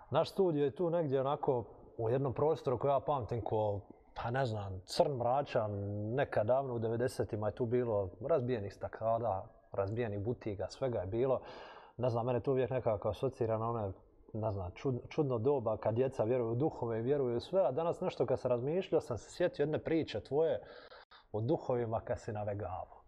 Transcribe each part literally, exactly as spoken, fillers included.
naš studio je tu negdje onako u jednom prostoru koji ja pamtim ko, pa ne znam, crn, mračan, nekad davno u devedesetima je tu bilo razbijenih stakada, razbijenih butiga, svega je bilo. Ne znam, mene tu uvijek nekako asocira na one, ne znam, čudno, čudno doba kad djeca vjeruju u duhove i vjeruju u sve, a danas nešto kad se razmišljao sam se sjetio jedne priče tvoje o duhovima kad si navegavao.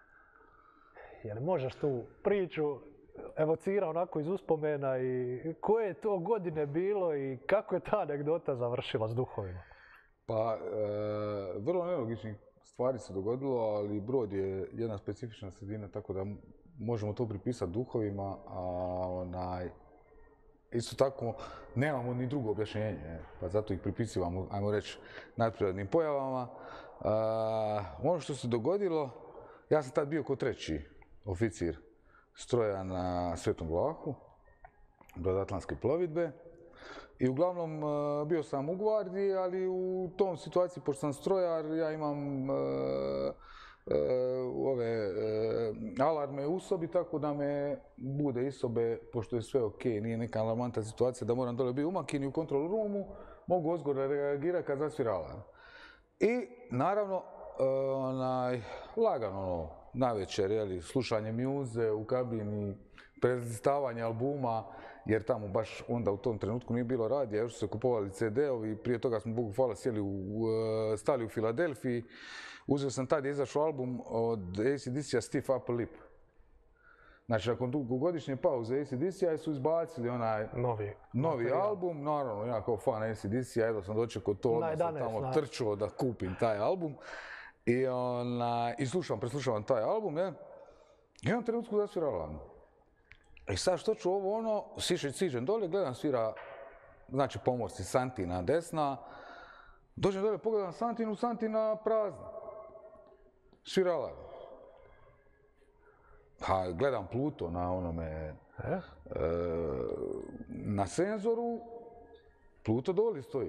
Jer možeš tu priču evocira onako iz uspomena i koje je to godine bilo i kako je ta anegdota završila s duhovima? Pa, e, vrlo nelogičnih stvari se dogodilo, ali Brod je jedna specifična sredina, tako da možemo to pripisati duhovima, a onaj, isto tako nemamo ni drugo objašnjenje, pa zato ih pripisivamo, ajmo reći, nadprirodnim pojavama. E, ono što se dogodilo, ja sam tad bio ko treći oficir stroja na Svetom Vlahu, brodoatlantske plovidbe. I uglavnom bio sam u gvardiji, ali u tom situaciji, pošto sam strojar, ja imam uh, uh, ove uh, alarme u sobi, tako da me bude iz sobe, pošto je sve ok, nije neka alarmantna situacija da moram dole biti u makini u kontrol roomu, mogu ozgodno reagirati kad zasvira alarm. I naravno, uh, onaj, lagano ono, navečer, jeli, slušanje mjuze u kabini, prezlistavanje albuma, jer tamo baš onda u tom trenutku nije bilo radija, još su se kupovali ce de-ovi, prije toga smo, Bogu hvala, sjeli u, stali u Filadelfiji. Uzeo sam tad je izašao album od A C D C-a Stiff Upper Lip. Znači, nakon dugogodišnje pauze A C D C-a su izbacili onaj novi, novi album. Naravno, ja kao fan A C D C-a, jedno sam dočekao to, odmah sam tamo trčao da kupim taj album. I, ona, i slušam, preslušavam taj album, je. I jednom trenutku zasvira alarm. I sad što ću ovo ono, siđem dole, gledam svira, znači pomorci, Santina desna, dođem dole, pogledam Santinu, Santina prazna. Svira alarm. Pa gledam Pluto na onome, e? E, na senzoru, Pluto doli stoji.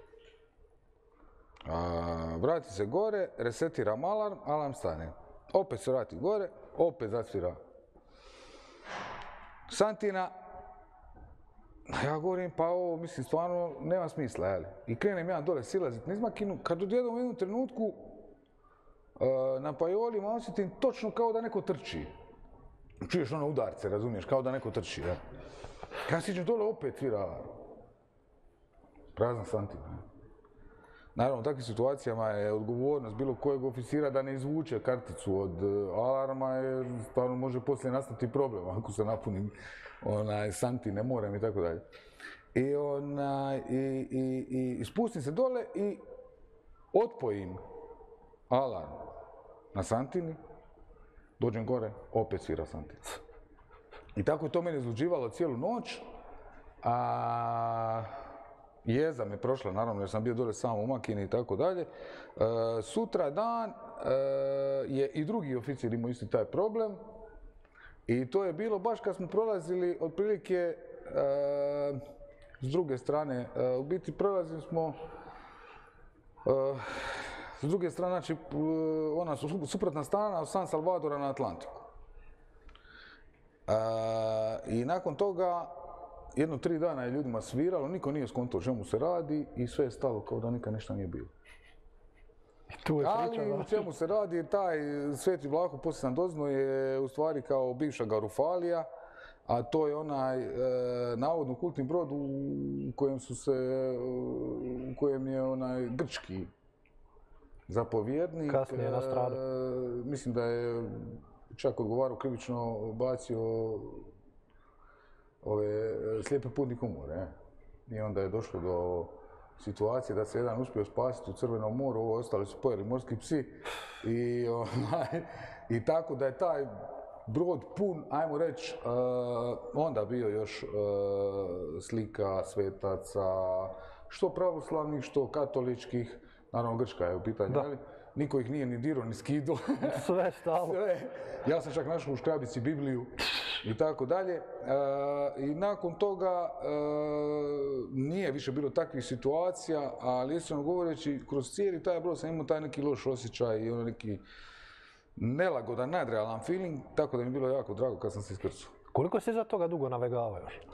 A, vrati se gore, resetiram alarm, alarm stane. Opet se vrati gore, opet zasvira Santina. Ja govorim, pa ovo, mislim, stvarno nema smisla, jel? I krenem ja dole silazit niz makinu, kad odjednom u jednom trenutku uh, na pajolima osjetim točno kao da neko trči. Čuješ ono udarce, razumiješ, kao da neko trči, jel? Ja siđem dole, opet svira prazna Santina. Naravno, u takvim situacijama je odgovornost bilo kojeg oficira da ne izvuče karticu od alarma, jer stvarno može poslije nastati problem ako se napuni onaj Santine morem i tako dalje. I, onaj, i, i, i, i spustim se dole i otpojim alarm na Santini, dođem gore, opet svira Santin. I tako je to mene izluđivalo cijelu noć, a jeza me prošla, naravno, jer sam bio dole sam u makini i tako dalje. Sutra dan e, je i drugi oficir imao isti taj problem. I to je bilo baš kad smo prolazili otprilike e, s druge strane. E, u biti prolazili smo e, s druge strane, znači ona su suprotna strana od San Salvadora na Atlantiku. E, I nakon toga jedno tri dana je ljudima sviralo, niko nije skontao o čemu se radi i sve je stalo kao da nikad ništa nije bilo. Tu je priča, ali u čemu se radi, taj Sveti Vlahu, poslije sam doznao, je u stvari kao bivša Garufalija, a to je onaj e, navodno kultni brod u kojem su se, u kojem je onaj grčki zapovjednik. Kasnije nastradao. E, mislim da je čak odgovarao krivično, bacio ove slijepe putnik umore. I onda je došlo do situacije da se jedan uspio spasiti u Crvenom moru, ovo ostali su pojeli morski psi i, onaj, i tako da je taj brod pun, ajmo reći, uh, onda bio još uh, slika svetaca, što pravoslavnih, što katoličkih, naravno Grčka je u pitanju, ali niko ih nije ni dirao, ni skidao. Sve stalo. Sve. Ja sam čak našao u škrabici Bibliju i tako dalje. E, I nakon toga e, nije više bilo takvih situacija, ali iskreno govoreći, kroz cijeli taj brod sam imao taj neki loš osjećaj i ono neki nelagodan, nadrealan feeling, tako da mi je bilo jako drago kad sam se iskrcao. Koliko si za toga dugo navegavao još?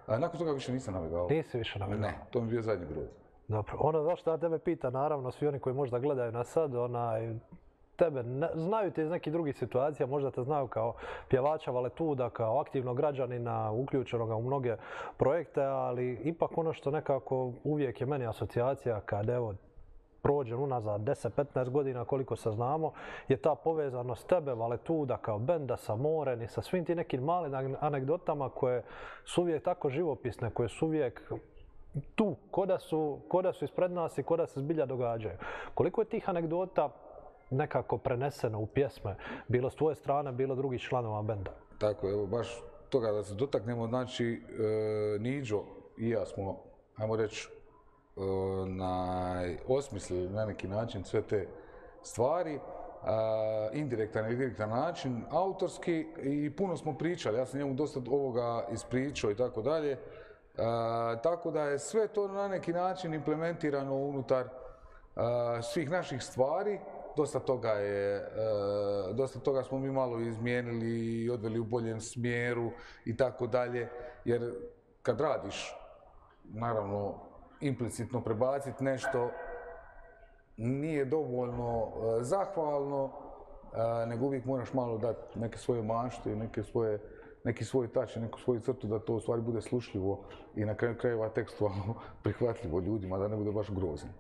Nakon toga više nisam navigao. Nisi više navigao? Ne, to mi je bio zadnji brod. Dobro, ono zašto ja tebe pita, naravno, svi oni koji možda gledaju nas sad, onaj, tebe ne, znaju te iz nekih drugih situacija, možda te znaju kao pjevača Valetuda, kao aktivnog građanina, uključenog u mnoge projekte, ali ipak ono što nekako uvijek je meni asocijacija kad evo prođem unazad deset petnaest godina koliko se znamo, je ta povezanost tebe, Valetuda kao benda sa morem i sa svim ti nekim malim anegdotama koje su uvijek tako živopisne, koje su uvijek tu, ko da su, ko da su ispred nas i ko da se zbilja događaju. Koliko je tih anegdota nekako preneseno u pjesme, bilo s tvoje strane, bilo drugih članova benda? Tako, evo, baš toga da se dotaknemo, znači, e, Niđo i ja smo, ajmo reći, e, na, osmislili na neki način sve te stvari, e, indirektan ili direktan način, autorski, i puno smo pričali, ja sam njemu dosta ovoga ispričao i tako dalje, e, tako da je sve to na neki način implementirano unutar e, svih naših stvari. Dosta toga je, e, dosta toga smo mi malo izmijenili i odveli u boljem smjeru i tako dalje, jer kad radiš, naravno, implicitno prebaciti nešto nije dovoljno e, zahvalno, e, nego uvijek moraš malo dati neke svoje mašte, neke svoje, neki svoj touch, neku svoju crtu da to u stvari bude slušljivo i na kraju krajeva tekstualno prihvatljivo ljudima, da ne bude baš grozno.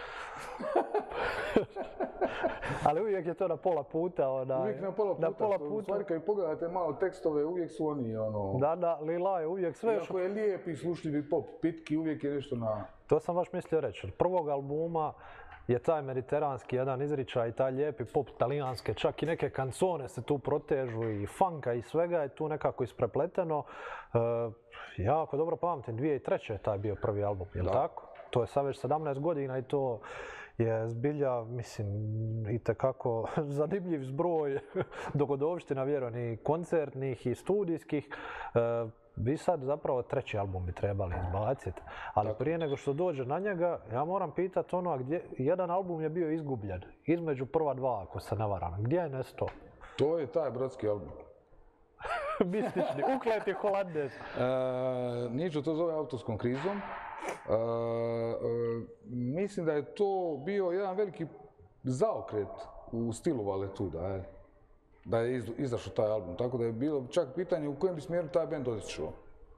Ali uvijek je to na pola puta. Onaj, uvijek na pola puta, na pola puta. U stvari kad pogledate malo tekstove, uvijek su oni ono... Da, da, lila je uvijek sve... Iako je lijep i slušljivi pop, pitki, uvijek je nešto na... To sam baš mislio reći. Od prvog albuma je taj mediteranski jedan izričaj, taj lijepi pop talijanske, čak i neke kancone se tu protežu i funka i svega je tu nekako isprepleteno. E, jako dobro pamtim, dvije tisuće treće je taj bio prvi album, je li tako? To je sad već sedamnaest godina i to je zbilja, mislim, itekako zanimljiv zbroj dogodovština, vjerujem, i koncertnih i studijskih. E, vi sad zapravo treći album bi trebali izbaciti, ali prije nego što dođe na njega, ja moram pitati ono, gdje, jedan album je bio izgubljen, između prva dva, ako se ne varam. Gdje je nestao? To je taj brodski album. Mistični, ukleti Holandez. E, Niđo to zove autorskom krizom. E, e, mislim da je to bio jedan veliki zaokret u stilu Valetuda, je. Da je iz, izašao taj album, tako da je bilo čak pitanje u kojem bi smjeru taj band otišao.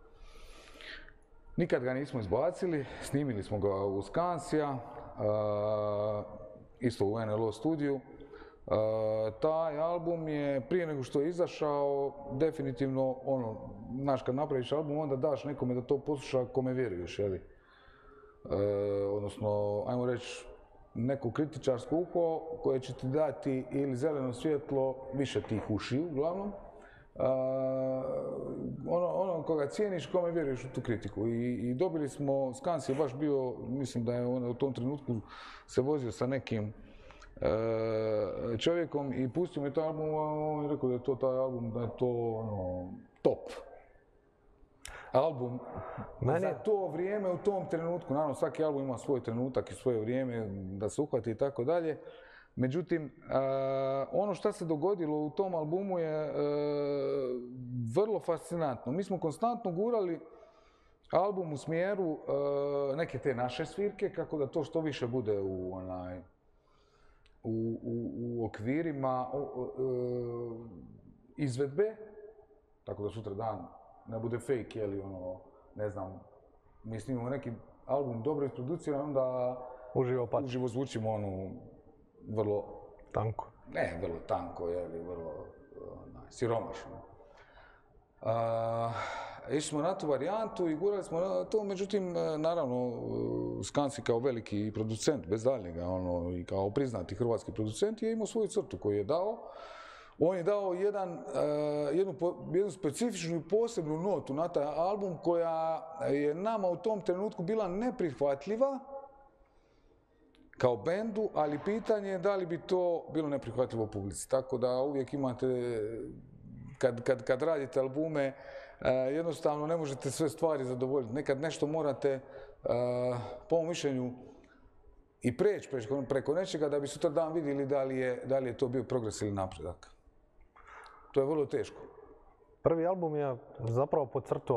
Nikad ga nismo izbacili, snimili smo ga u Skansija, e, isto u N L O studiju. Uh, taj album je, prije nego što je izašao, definitivno, ono, znaš, kad napraviš album, onda daš nekome da to posluša kome vjeruješ, jeli? Uh, odnosno, ajmo reći, neko kritičarsko uho koje će ti dati ili zeleno svjetlo, više tih ušiju, uglavnom. Uh, ono, ono koga cijeniš, kome vjeruješ u tu kritiku. I, i dobili smo, Skans je baš bio, mislim da je on u tom trenutku se vozio sa nekim čovjekom i pustio mi taj album, on je rekao da je to taj album, da je to ono, top album Meni... za to vrijeme u tom trenutku. Naravno, svaki album ima svoj trenutak i svoje vrijeme da se uhvati i tako dalje. Međutim, ono što se dogodilo u tom albumu je vrlo fascinantno. Mi smo konstantno gurali album u smjeru neke te naše svirke, kako da to što više bude u onaj U, u, u okvirima o, o, o, izvedbe, tako da sutra dan ne bude fake, jeli ono, ne znam, mi snimamo neki album dobro isproduciran, onda uživo, pa. uživo zvučimo ono vrlo... Tanko. Ne, vrlo tanko, jeli, vrlo onaj, siromašno. Uh, išli smo na tu varijantu i gurali smo na to, međutim, naravno, Skansi kao veliki producent, bez daljnjega, ono, i kao priznati hrvatski producent, je imao svoju crtu koju je dao. On je dao jedan, uh, jednu, jednu specifičnu i posebnu notu na taj album koja je nama u tom trenutku bila neprihvatljiva kao bendu, ali pitanje je da li bi to bilo neprihvatljivo publici. Tako da uvijek imate, kad, kad, kad radite albume, Uh, jednostavno ne možete sve stvari zadovoljiti. Nekad nešto morate, uh, po mom mišljenju, i preći preko nečega da bi sutra dan vidjeli da li je, da li je to bio progres ili napredak. To je vrlo teško. Prvi album je zapravo podcrtao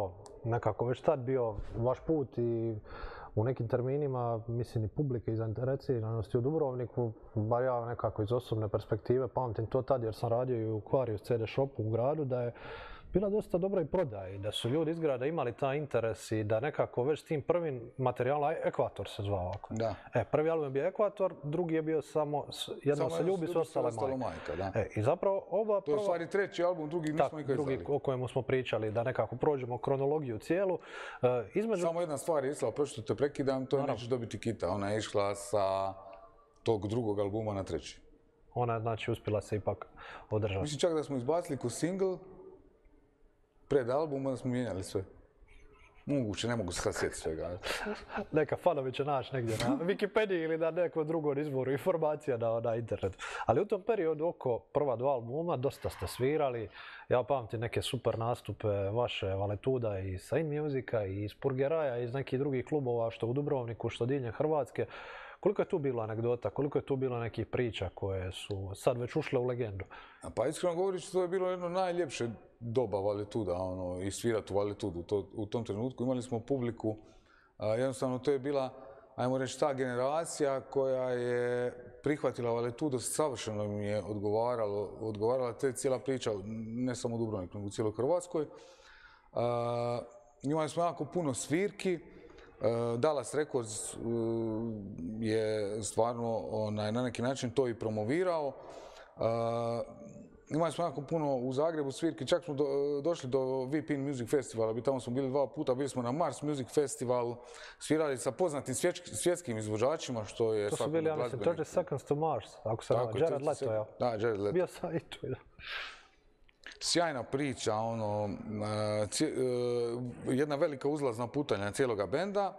nekako već tad bio vaš put i u nekim terminima, mislim, i publike i zainteresiranosti u Dubrovniku, bar ja nekako iz osobne perspektive pamtim to tad jer sam radio i u Aquarius ce de shopu u gradu, da je bila dosta dobra i prodaja i da su ljudi iz grada imali taj interes i da nekako već s tim prvim materijalom, Ekvator se zvao ovako. Da. E, prvi album je bio Ekvator, drugi je bio samo Jedno se ljubi, sve ostalo majka. majka da. E, i zapravo ova to je u stvari treći album, drugi nismo nikad izdali. Drugi o kojemu smo pričali, da nekako prođemo kronologiju cijelu. E, između... Samo jedna stvar je išla, prošto te prekidam, to je Nećeš dobiti kita. Ona je išla sa tog drugog albuma na treći. Ona je znači uspjela se ipak održati. Mislim čak da smo izbacili ko single, pred albuma da smo mijenjali sve. Moguće, ne mogu se sad sjetiti svega. Neka fanovi će naći negdje na Wikipediji ili na nekom drugom izvoru informacija na, na internetu. Ali u tom periodu oko prva dva albuma dosta ste svirali. Ja pamtim neke super nastupe vaše Valetuda i sa In Musica i iz Purgeraja i iz nekih drugih klubova što u Dubrovniku, što diljem Hrvatske. Koliko je tu bilo anegdota, koliko je tu bilo nekih priča koje su sad već ušle u legendu? Pa iskreno govoreći, to je bilo jedno najljepše doba Valetuda, ono, i svirati u Valetudu. To, u tom trenutku imali smo publiku, a, jednostavno to je bila, ajmo reći, ta generacija koja je prihvatila Valetudo, savršeno mi je odgovaralo, odgovarala te cijela priča, ne samo u Dubrovniku, nego u cijeloj Hrvatskoj. A, imali smo jako puno svirki. Dallas Records je stvarno onaj, na neki način to i promovirao. Imali smo jako puno u Zagrebu svirki, čak smo do, došli do V P Music Festivala, bi tamo smo bili dva puta, bili smo na Mars Music Festivalu, svirali sa poznatim svjetskim izvođačima, što je... To su bili, ja mislim, thirty seconds to Mars, ako se nema, Jared Leto, ja. Da, Jared Leto. Bio sam i tu, da. Sjajna priča, ono, jedna velika uzlazna putanja cijeloga benda,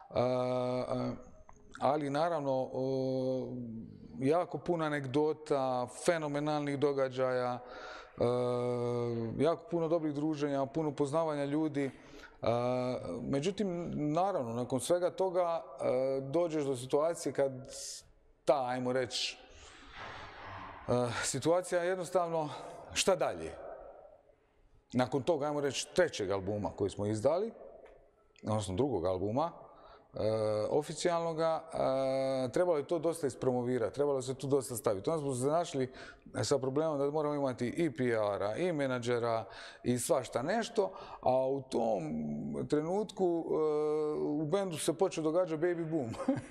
ali naravno jako puno anegdota, fenomenalnih događaja, jako puno dobrih druženja, puno poznavanja ljudi. Međutim, naravno, nakon svega toga dođeš do situacije kad ta, ajmo reći, situacija jednostavno šta dalje. Nakon toga, ajmo reći, trećeg albuma koji smo izdali, odnosno drugog albuma, e, oficijalnoga, e, trebalo je to dosta ispromovirati, trebalo se tu dosta staviti. Onda smo se našli sa problemom da moramo imati i P R-a, i menadžera, i svašta nešto, a u tom trenutku e, u bendu se počeo događati baby boom.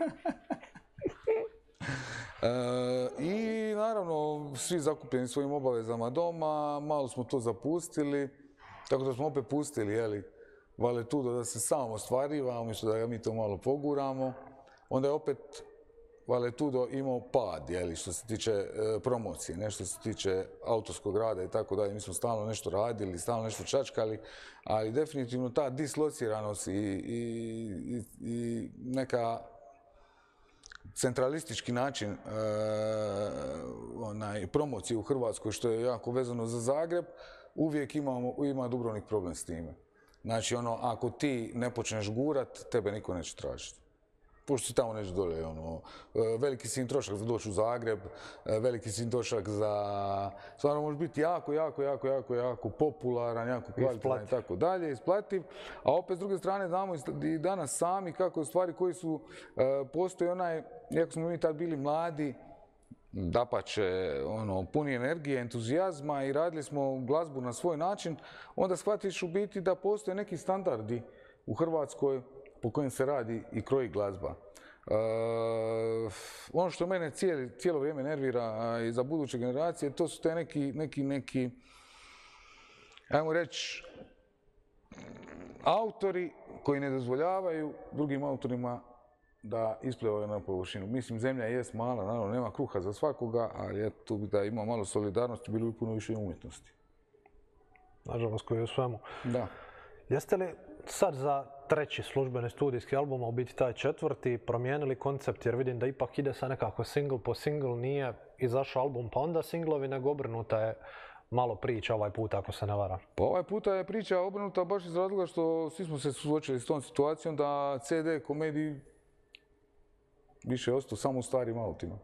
E, I naravno, svi zakupljeni svojim obavezama doma, malo smo to zapustili, tako da smo opet pustili, jeli, Valetudo da se sam ostvariva, umjesto da ga mi to malo poguramo. Onda je opet Valetudo imao pad, jeli, što se tiče e, promocije, nešto se tiče autorskog rada i tako dalje. Mi smo stalno nešto radili, stalno nešto čačkali, ali definitivno ta dislociranost i, i, i, i neka centralistički način e, onaj, promocije u Hrvatskoj, što je jako vezano za Zagreb, uvijek imamo, ima Dubrovnik problem s time. Znači, ono, ako ti ne počneš gurat, tebe niko neće tražiti. Pošto si tamo neće dolje, ono, veliki si im trošak za doći u Zagreb, veliki si im trošak za... Stvarno može biti jako, jako, jako, jako, jako popularan, jako kvalitetan i tako dalje, isplativ. A opet s druge strane znamo i danas sami kako je stvari koji su, postoji onaj, iako smo mi tad bili mladi, dapače, ono, puni energije, entuzijazma i radili smo glazbu na svoj način, onda shvatiš u biti da postoje neki standardi u Hrvatskoj po kojim se radi i kroji glazba. Uh, ono što mene cijeli, cijelo vrijeme nervira i za buduće generacije, to su te neki, neki, neki, ajmo reći, autori koji ne dozvoljavaju drugim autorima da isplivaju na površinu. Mislim, zemlja jest mala, naravno, nema kruha za svakoga, ali tu bi da ima malo solidarnosti, bilo bi puno više umjetnosti. Nažalost, koji je u svemu. Da. Jeste li sad za treći službeni studijski album, a u biti taj četvrti, promijenili koncept, jer vidim da ipak ide sa nekako single po single, nije izašao album pa onda singlovi, nego obrnuta je malo priča ovaj put, ako se ne varam. Pa ovaj puta je priča obrnuta baš iz razloga što svi smo se suočili s tom situacijom da C D komediji više je ostao samo u starim autima.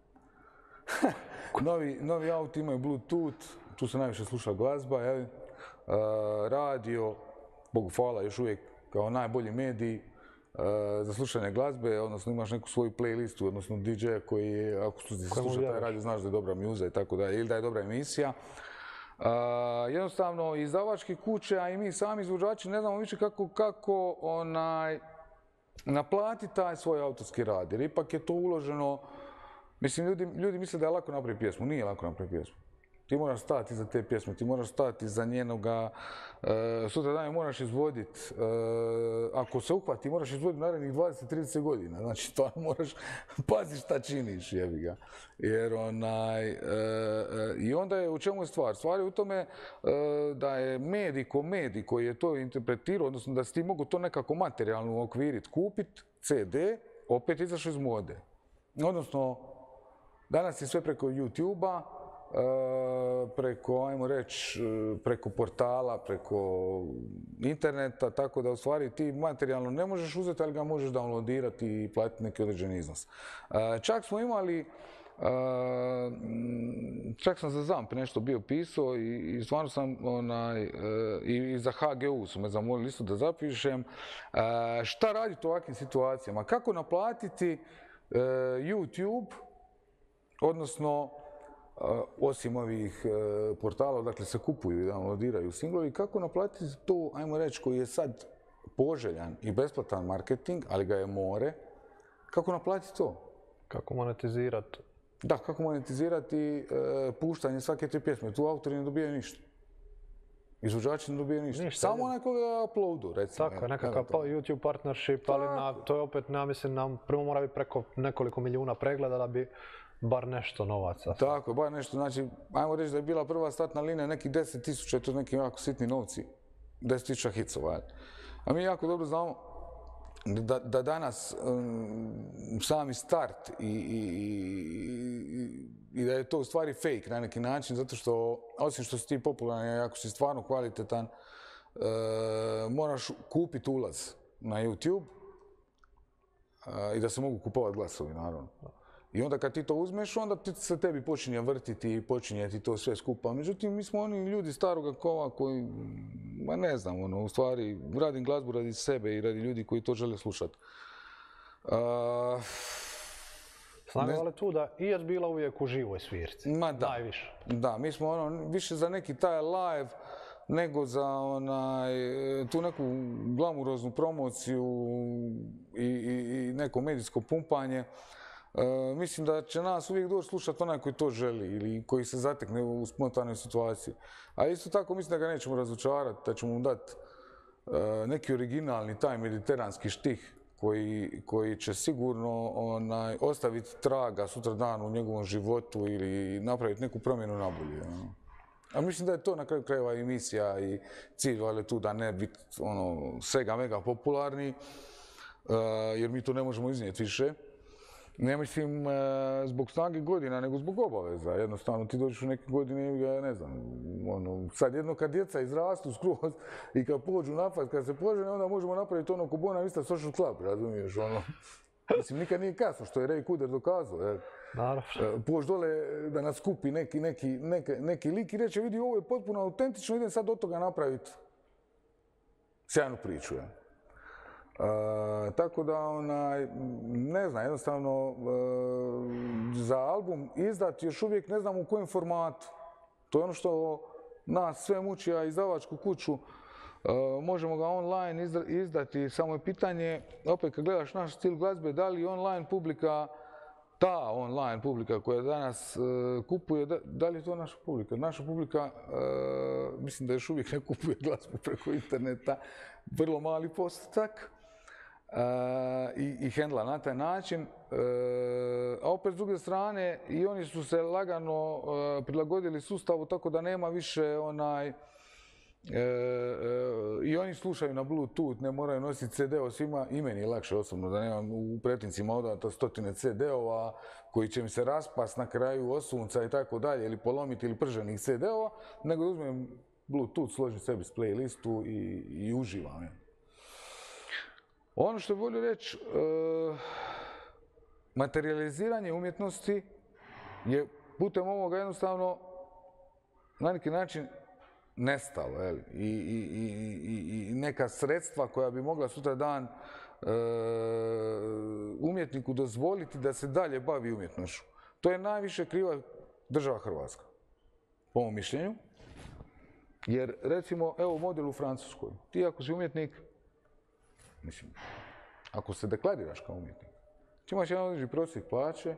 novi, novi auti imaju Bluetooth, tu se najviše sluša glazba, jel? Uh, radio, Bogu hvala, još uvijek kao najbolji medij za slušanje glazbe, odnosno imaš neku svoju playlistu, odnosno D J-a koji je, ako si slušao taj radio, znaš da je dobra muza i tako dalje, ili da je dobra emisija. Jednostavno, izdavačke kuće, a i mi sami izvođači ne znamo više kako, kako onaj, naplatiti taj svoj autorski rad, jer ipak je to uloženo. Mislim, ljudi, ljudi misle da je lako napraviti pjesmu, nije lako napraviti pjesmu. Ti moraš stati iza te pjesme, ti moraš stati iza njenoga, e, sutra dan je moraš izvoditi, e, ako se uhvati, moraš izvoditi narednih dvadeset do trideset godina, znači stvarno moraš paziti šta činiš, jebi ga. Jer onaj, e, e, i onda je u čemu je stvar? Stvar je u tome e, da je medij ko medij koji je to interpretirao, odnosno da si ti mogu to nekako materijalno uokviriti, kupiti C D, opet izašao iz mode. Odnosno, danas je sve preko YouTube-a, preko, ajmo reći, preko portala, preko interneta, tako da u stvari ti materijalno ne možeš uzeti, ali ga možeš downloadirati i platiti neki određeni iznos. Čak smo imali, čak sam za ZAMP nešto bio pisao i stvarno sam, onaj, i za H G U su me zamolili isto da zapišem, šta raditi u ovakvim situacijama, kako naplatiti YouTube, odnosno osim ovih portala, dakle se kupuju i downloadiraju singlovi, kako naplatiti to, ajmo reći, koji je sad poželjan i besplatan marketing, ali ga je more, kako naplatiti to? Kako monetizirati? Da, kako monetizirati puštanje svake te pjesme. Tu autori ne dobijaju ništa. Izvođači ne dobijaju ništa. ništa Samo onaj koga je uploadu, recimo. Tako je, nekakav YouTube partnership, ali na, to je opet, ja mislim, nam prvo mora biti preko nekoliko milijuna pregleda da bi bar nešto novaca. Tako, bar nešto. Znači, ajmo reći da je bila prva startna linija nekih deset tisuća, to je neki jako sitni novci, deset tisuća hicova. A mi jako dobro znamo da, da danas um, sami start i, i, i, i da je to u stvari fake na neki način, zato što, osim što si ti popularan i ako si stvarno kvalitetan, uh, moraš kupiti ulaz na YouTube uh, i da se mogu kupovati glasovi, naravno. I onda kad ti to uzmeš, onda ti se tebi počinje vrtiti i počinje ti to sve skupa. Međutim, mi smo oni ljudi staroga kova koji, ma ne znam, ono, u stvari, radim glazbu radi sebe i radi ljudi koji to žele slušati. Uh, Snaga ali tu da i je bila uvijek u živoj svirci. Ma da. Najviše. Da, mi smo ono, više za neki taj live nego za onaj, tu neku glamuroznu promociju i, i, i neko medijsko pumpanje. Uh, mislim da će nas uvijek doći slušati onaj koji to želi ili koji se zatekne u spontanoj situaciji. A isto tako mislim da ga nećemo razočarati, da ćemo mu dati uh, neki originalni, taj mediteranski štih koji, koji će sigurno onaj, ostaviti traga sutra dan u njegovom životu ili napraviti neku promjenu na bolje. Ja. A mislim da je to na kraju krajeva emisija i cilj valjda tu da ne biti ono, svega mega popularni, uh, jer mi to ne možemo iznijeti više. Ne mislim zbog snage godina, nego zbog obaveza. Jednostavno, ti dođeš u neke godine i ne znam, ono, sad jedno kad djeca izrastu skroz i kad pođu napad, kad se požene, onda možemo napraviti ono ko Bona Vista Social Club, razumiješ, ono. Mislim, nikad nije kasno, što je Ray Cooder dokazao, jer Naravno. Pođi dole da nas kupi neki, neki, neki, neki lik i reće, vidi, ovo je potpuno autentično, idem sad od toga napraviti sjajnu priču, ja. Uh, tako da, onaj, ne znam, jednostavno, uh, za album izdati još uvijek ne znam u kojem formatu. To je ono što nas sve muči, a izdavačku kuću, uh, možemo ga online izdati, samo je pitanje, opet kad gledaš naš stil glazbe, da li online publika, ta online publika koja danas uh, kupuje, da, da li je to naša publika? Naša publika, uh, mislim da još uvijek ne kupuje glazbu preko interneta, vrlo mali postotak. Uh, i, i hendla na taj način, uh, a opet s druge strane i oni su se lagano uh, prilagodili sustavu tako da nema više onaj, uh, uh, i oni slušaju na Bluetooth, ne moraju nositi C D-o, svima i meni je lakše osobno da nemam u pretincima odata stotine C D-ova koji će mi se raspast na kraju osunca i tako dalje, ili polomiti ili prženih C D-ova, nego da uzmem Bluetooth, složim sebi s playlistu i, i uživam. Je. Ono što bih volio reći, uh, materializiranje umjetnosti je putem ovoga jednostavno na neki način nestalo, jel? I, i, i, i neka sredstva koja bi mogla sutra dan e, umjetniku dozvoliti da se dalje bavi umjetnošću. To je najviše kriva država Hrvatska, po mom mišljenju. Jer, recimo, evo model u Francuskoj. Ti ako si umjetnik, mislim, ako se deklariraš kao umjetnik, ti imaš jedan određeni prosjek plaće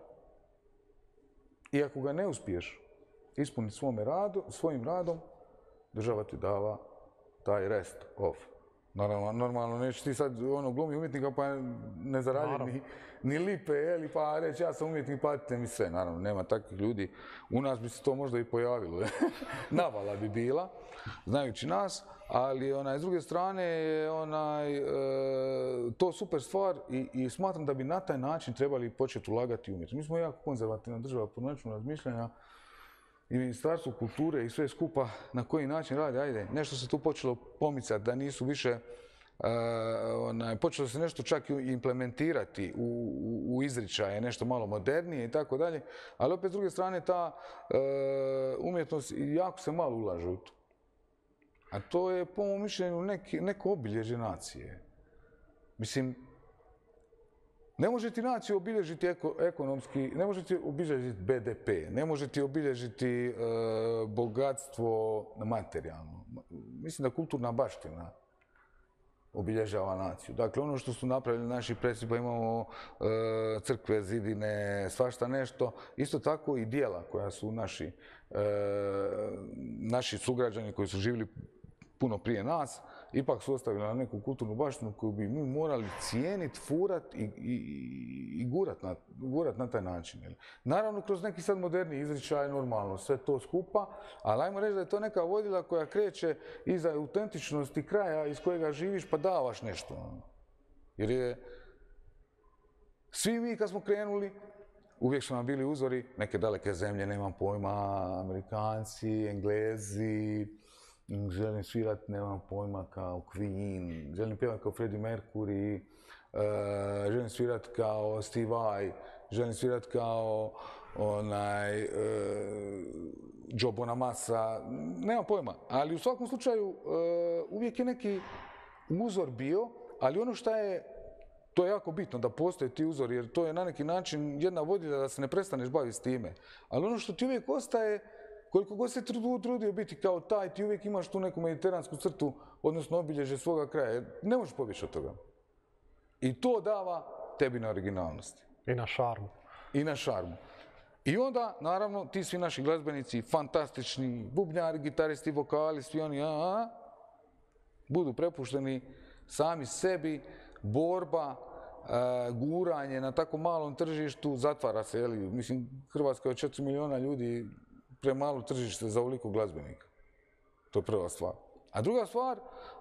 i ako ga ne uspiješ ispuniti svome radu, svojim radom, država ti dava taj rest off. Naravno, normalno nećeš ti sad ono glumi umjetnika pa ne zaradi ni, ni lipe, jeli, pa reći ja sam umjetnik, platite mi sve. Naravno, nema takvih ljudi. U nas bi se to možda i pojavilo. Navala bi bila, znajući nas, ali onaj, s druge strane je onaj, e, to super stvar i, i smatram da bi na taj način trebali početi ulagati u umjetnost. Mi smo jako konzervativna država po načinu razmišljanja i Ministarstvo kulture i sve skupa na koji način radi, ajde, nešto se tu počelo pomicati, da nisu više, uh, onaj, počelo se nešto čak i implementirati u, u, u izričaje, nešto malo modernije i tako dalje, ali opet s druge strane ta uh, umjetnost jako se malo ulaže u to. A to je, po mom mišljenju, neki, neko obilježje nacije. Mislim, ne može ti naciju obilježiti eko, ekonomski, ne može ti obilježiti be de pe, ne može ti obilježiti e, bogatstvo materijalno. Mislim da kulturna baština obilježava naciju. Dakle, ono što su napravili naši preci, pa imamo e, crkve, zidine, svašta nešto, isto tako i dijela koja su naši, e, naši sugrađani koji su živjeli puno prije nas, ipak su ostavili na neku kulturnu baštinu koju bi mi morali cijeniti, furat i, i, i gurat, na, gurat na taj način. Jel? Naravno, kroz neki sad moderni izričaj, normalno, sve to skupa, ali ajmo reći da je to neka vodilja koja kreće iza autentičnosti kraja iz kojega živiš pa davaš nešto. Jer je, svi mi kad smo krenuli, uvijek su nam bili uzori neke daleke zemlje, nemam pojma, Amerikanci, Englezi, želim svirat, nemam pojma, kao Queen, želim pjevat kao Freddie Mercury, uh, želim svirat kao Steve Vai, želim svirat kao onaj, uh, Joe Bonamassa, nemam pojma. Ali u svakom slučaju uh, uvijek je neki uzor bio, ali ono što je, to je jako bitno da postoje ti uzori, jer to je na neki način jedna vodilja da se ne prestaneš baviti s time. Ali ono što ti uvijek ostaje, koliko god se trudio biti kao taj, ti uvijek imaš tu neku mediteransku crtu, odnosno obilježje svoga kraja. Ne možeš pobjeći od toga. I to dava tebi na originalnosti. I na šarmu. I na šarmu. I onda, naravno, ti svi naši glazbenici, fantastični, bubnjari, gitaristi, vokali, svi oni, a, a, budu prepušteni sami sebi, borba, a, guranje na tako malom tržištu, zatvara se, jeli, mislim, Hrvatska je od četiri milijuna ljudi, premalo tržište za ovoliko glazbenika. To je prva stvar. A druga stvar,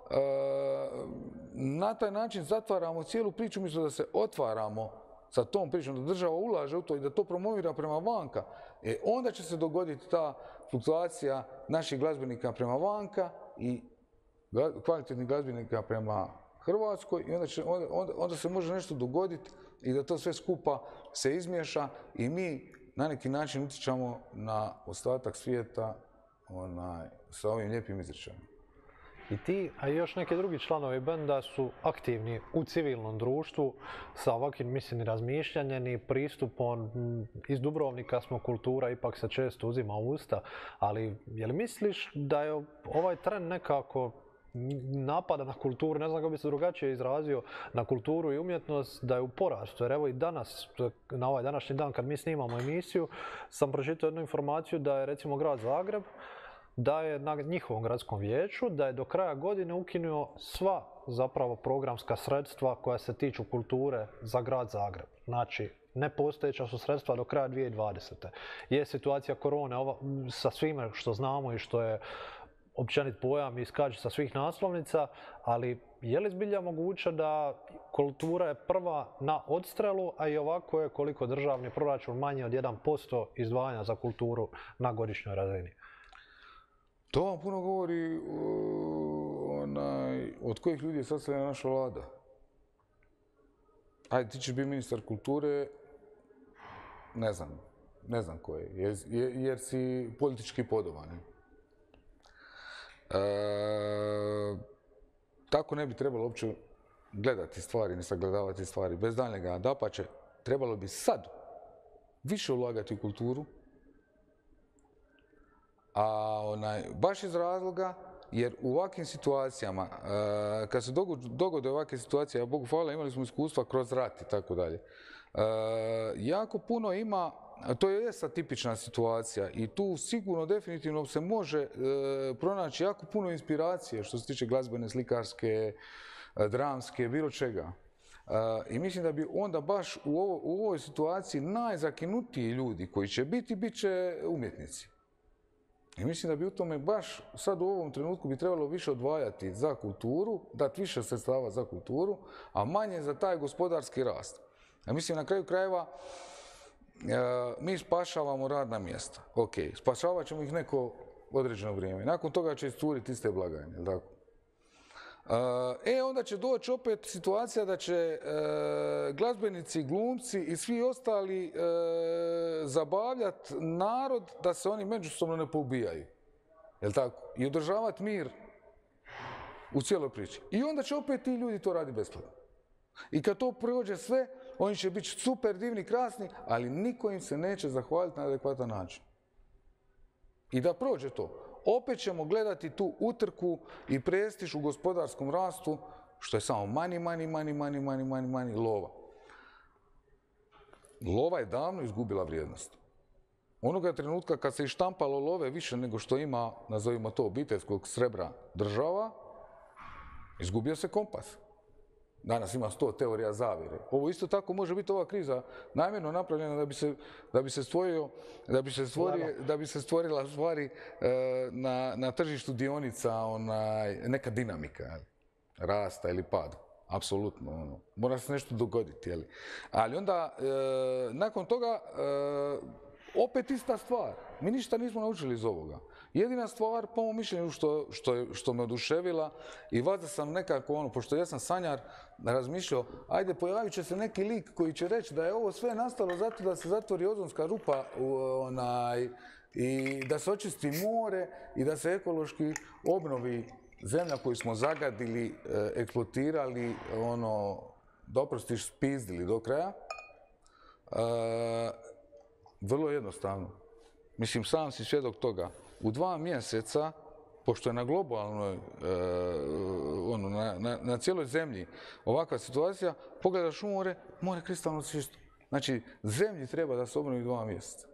na taj način zatvaramo cijelu priču, umjesto da se otvaramo sa tom pričom, da država ulaže u to i da to promovira prema vanka, e, onda će se dogoditi ta fluktuacija naših glazbenika prema vanka i kvalitetnih glazbenika prema Hrvatskoj i onda, će, onda, onda, onda se može nešto dogoditi i da to sve skupa se izmiješa i mi na neki način utječamo na ostatak svijeta onaj, sa ovim lijepim izričajem. I ti, a i još neki drugi članovi benda su aktivni u civilnom društvu sa ovakvim, mislim, razmišljanjem i pristupom. Iz Dubrovnika smo, kultura ipak se često uzima u usta, ali je li misliš da je ovaj trend nekako napada na kulturu, ne znam kako bi se drugačije izrazio, na kulturu i umjetnost, da je u porastu? Jer evo i danas, na ovaj današnji dan kad mi snimamo emisiju, sam pročitao jednu informaciju da je recimo grad Zagreb, da je na njihovom gradskom vijeću, da je do kraja godine ukinuo sva zapravo programska sredstva koja se tiču kulture za grad Zagreb. Znači, nepostojeća su sredstva do kraja dvije tisuće dvadesete. Je situacija korone ova, sa svime što znamo i što je općenit pojam iskače sa svih naslovnica, ali je li zbilja moguće da kultura je prva na odstrelu, a i ovako je koliko državni proračun manje od jedan posto izdvajanja za kulturu na godišnjoj razini? To vam puno govori onaj, od kojih ljudi je sastavljena naša vlada. Ajde, ti ćeš biti ministar kulture, ne znam, ne znam ko je, jer, jer si politički podoban. tako ne bi trebalo uopće gledati stvari, ne sagledavati stvari. Bez daljnjega, dapače, trebalo bi sad više ulagati u kulturu, a onaj, baš iz razloga jer u ovakvim situacijama, uh, kad se dogode ovakve situacije, a Bogu hvala, imali smo iskustva kroz rat i tako dalje, jako puno ima, to je sad tipična situacija i tu sigurno definitivno se može uh, pronaći jako puno inspiracije što se tiče glazbene, slikarske, uh, dramske, bilo čega. Uh, I mislim da bi onda baš u, ovo, u ovoj situaciji najzakinutiji ljudi koji će biti, bit će umjetnici. I mislim da bi u tome baš sad u ovom trenutku bi trebalo više odvajati za kulturu, dati više sredstava za kulturu, a manje za taj gospodarski rast. Ja mislim na kraju krajeva e, mi spašavamo radna mjesta. Ok, spašavat ćemo ih neko određeno vrijeme. Nakon toga će iscuriti iste blagajne, tako? E, onda će doći opet situacija da će e, glazbenici, glumci i svi ostali e, zabavljati narod da se oni međusobno ne poubijaju. Jel' tako? I održavati mir u cijeloj priči. I onda će opet ti ljudi to raditi besplatno. I kad to prođe sve, oni će biti super divni, krasni, ali niko im se neće zahvaliti na adekvatan način. I da prođe to. Opet ćemo gledati tu utrku i prestiž u gospodarskom rastu, što je samo mani, mani, mani, mani, mani, mani, mani, lova. Lova je davno izgubila vrijednost. Onoga trenutka kad se i štampalo love više nego što ima, nazovimo to, obiteljskog srebra država, izgubio se kompas. Danas ima sto teorija zavjere. Ovo isto tako može biti ova kriza namjerno napravljena da bi se, da bi se stvorio, da bi se stvorio, da bi se stvorila stvari e, na, na tržištu dionica onaj, neka dinamika, jel? Rasta ili pada. Apsolutno. Ono. Mora se nešto dogoditi. Jel? Ali onda, e, nakon toga, e, opet ista stvar. Mi ništa nismo naučili iz ovoga. Jedina stvar, po mom mišljenju, što, što, što me oduševila i valjda sam nekako, ono, pošto ja sam sanjar, razmišljao, ajde, pojavit će se neki lik koji će reći da je ovo sve nastalo zato da se zatvori ozonska rupa onaj, i da se očisti more i da se ekološki obnovi zemlja koju smo zagadili, eksploatirali, ono, da oprostiš, spizdili do kraja. E, vrlo jednostavno. Mislim, sam si svjedok toga. U dva mjeseca, pošto je na globalnoj, e, ono, na, na, na cijeloj zemlji ovakva situacija, pogledaš u more, more kristalno čisto. Znači, zemlji treba da se obnovi dva mjeseca.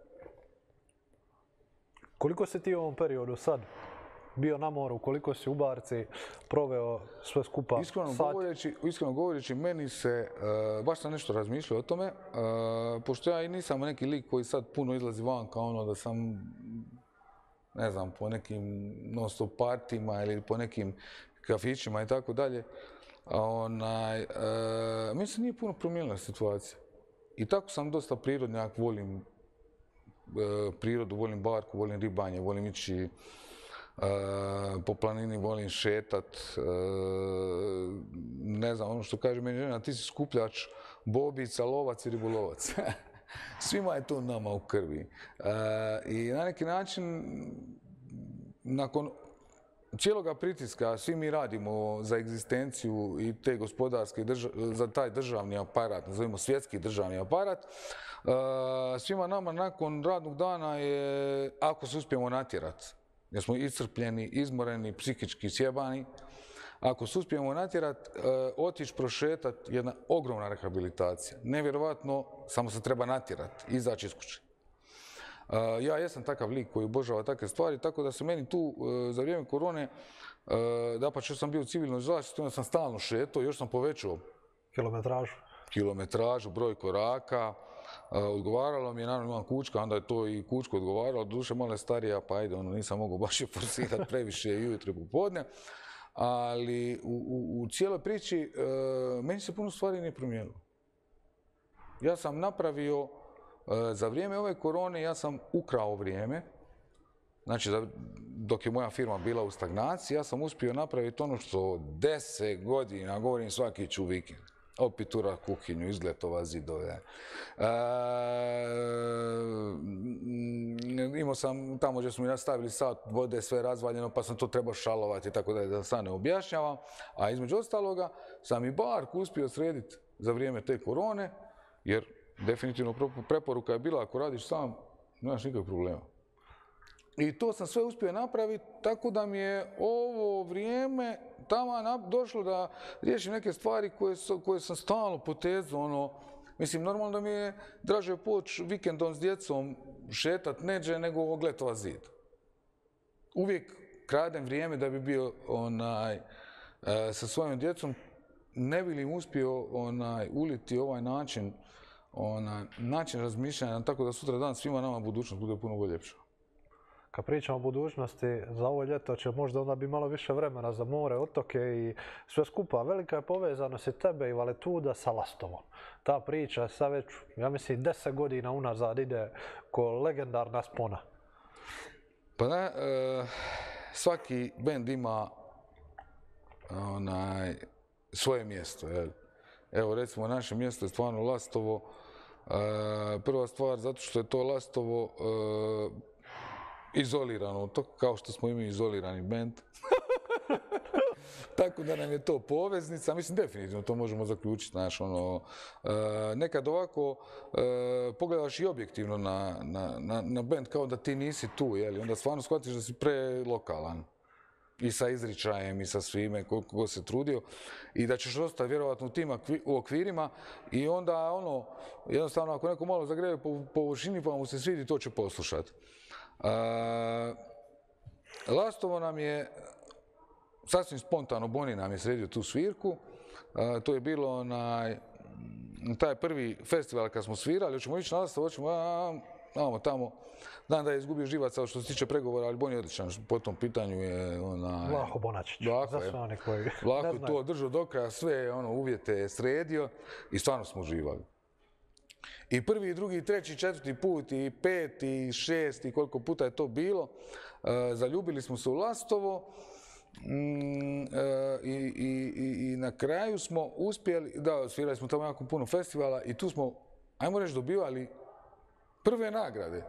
Koliko si ti u ovom periodu sad bio na moru, koliko si u barci proveo sve skupa iskreno sati? Govoreći, iskreno govoreći, meni se, uh, baš sam nešto razmišljao o tome, uh, pošto ja i nisam neki lik koji sad puno izlazi van kao ono da sam, ne znam, po nekim non-stop partima ili po nekim kafićima i tako dalje, onaj, uh, meni se nije puno promijenila situacija. I tako sam dosta prirodnjak, volim uh, prirodu, volim barku, volim ribanje, volim ići Uh, po planini, volim šetat, uh, ne znam, ono što kaže meni žena, ti si skupljač bobica, lovac i ribolovac. Svima je to nama u krvi. Uh, I na neki način, nakon cijeloga pritiska, svi mi radimo za egzistenciju i te gospodarske, za taj državni aparat, nazovimo svjetski državni aparat, uh, svima nama nakon radnog dana je, ako se uspijemo natjerati, jer smo iscrpljeni, izmoreni, psihički sjebani. Ako se uspijemo natjerati, otići prošetati, jedna ogromna rehabilitacija. Nevjerovatno, samo se treba natjerati, izaći iz kuće. Ja jesam takav lik koji obožava takve stvari, tako da se meni tu za vrijeme korone, dapače sam bio u civilnoj zaštiti, onda sam stalno šetao, još sam povećao kilometražu. kilometražu, broj koraka. Uh, odgovaralo mi je, naravno imam kućka, onda je to i kućko odgovaralo, doduše malo je starija, pa ajde, ono, nisam mogao baš je forsirati previše i ujutro i popodne, ali u, u, u cijeloj priči uh, meni se puno stvari nije promijenilo. Ja sam napravio, uh, za vrijeme ove korone, ja sam ukrao vrijeme, znači za, dok je moja firma bila u stagnaciji, ja sam uspio napraviti ono što deset godina, govorim svaki ću vikend. opitura kuhinju, izgletova zidove. E, imao sam tamo gdje smo mi nastavili sat vode, sve razvaljeno, pa sam to trebao šalovati, tako da da sad ne objašnjavam. A između ostaloga sam i barku uspio srediti za vrijeme te korone, jer definitivno preporuka je bila ako radiš sam, nemaš nikakvih problema. I to sam sve uspio napraviti, tako da mi je ovo vrijeme tamo došlo da riješim neke stvari koje, su, koje sam stalno potezao. Ono, mislim, normalno da mi je draže poći vikendom s djecom šetat neđe nego ogletova zid. Uvijek kradem vrijeme da bi bio onaj, e, sa svojom djecom, ne bi li im uspio onaj, uliti ovaj način, onaj, način razmišljanja, tako da sutra dan svima nama budućnost bude puno bolje ljepša. Kad pričamo o budućnosti, za ovo ljeto će možda onda bi malo više vremena za more, otoke i sve skupa. Velika je povezanost i tebe i Valetuda sa Lastovom. Ta priča sad već, ja mislim, deset godina unazad ide ko legendarna spona. Pa ne, e, svaki bend ima onaj, svoje mjesto. Jel? Evo recimo naše mjesto je stvarno Lastovo. E, prva stvar zato što je to Lastovo e, izolirano otok, kao što smo i mi izolirani bend. Tako da nam je to poveznica, mislim definitivno to možemo zaključiti, znaš, ono, e, nekad ovako e, pogledaš i objektivno na, na, na, na bend kao da ti nisi tu, jeli, onda stvarno shvatiš da si prelokalan. I sa izričajem i sa svime, koliko god se trudio, i da ćeš ostati vjerovatno u tim u okvirima i onda, ono, jednostavno ako neko malo zagreje po površini pa mu se svidi, to će poslušati. Uh, Lastovo nam je sasvim spontano, Boni nam je sredio tu svirku. Uh, to je bilo onaj, taj prvi festival kad smo svirali, hoćemo ići na Lastovo, hoćemo a, tamo. Znam da je izgubio živaca što se tiče pregovora, ali Boni je odličan po tom pitanju. Je onaj, Vlaho Bonačić, za sve one koji Vlaho to držao do kraja, sve ono, uvjete je sredio i stvarno smo uživali. I prvi, drugi, treći, četvrti put, i peti, i šesti, koliko puta je to bilo. E, zaljubili smo se u Lastovo mm, e, i, i, i, i na kraju smo uspjeli, da, svirali smo tamo jako puno festivala i tu smo, ajmo reći, dobivali prve nagrade.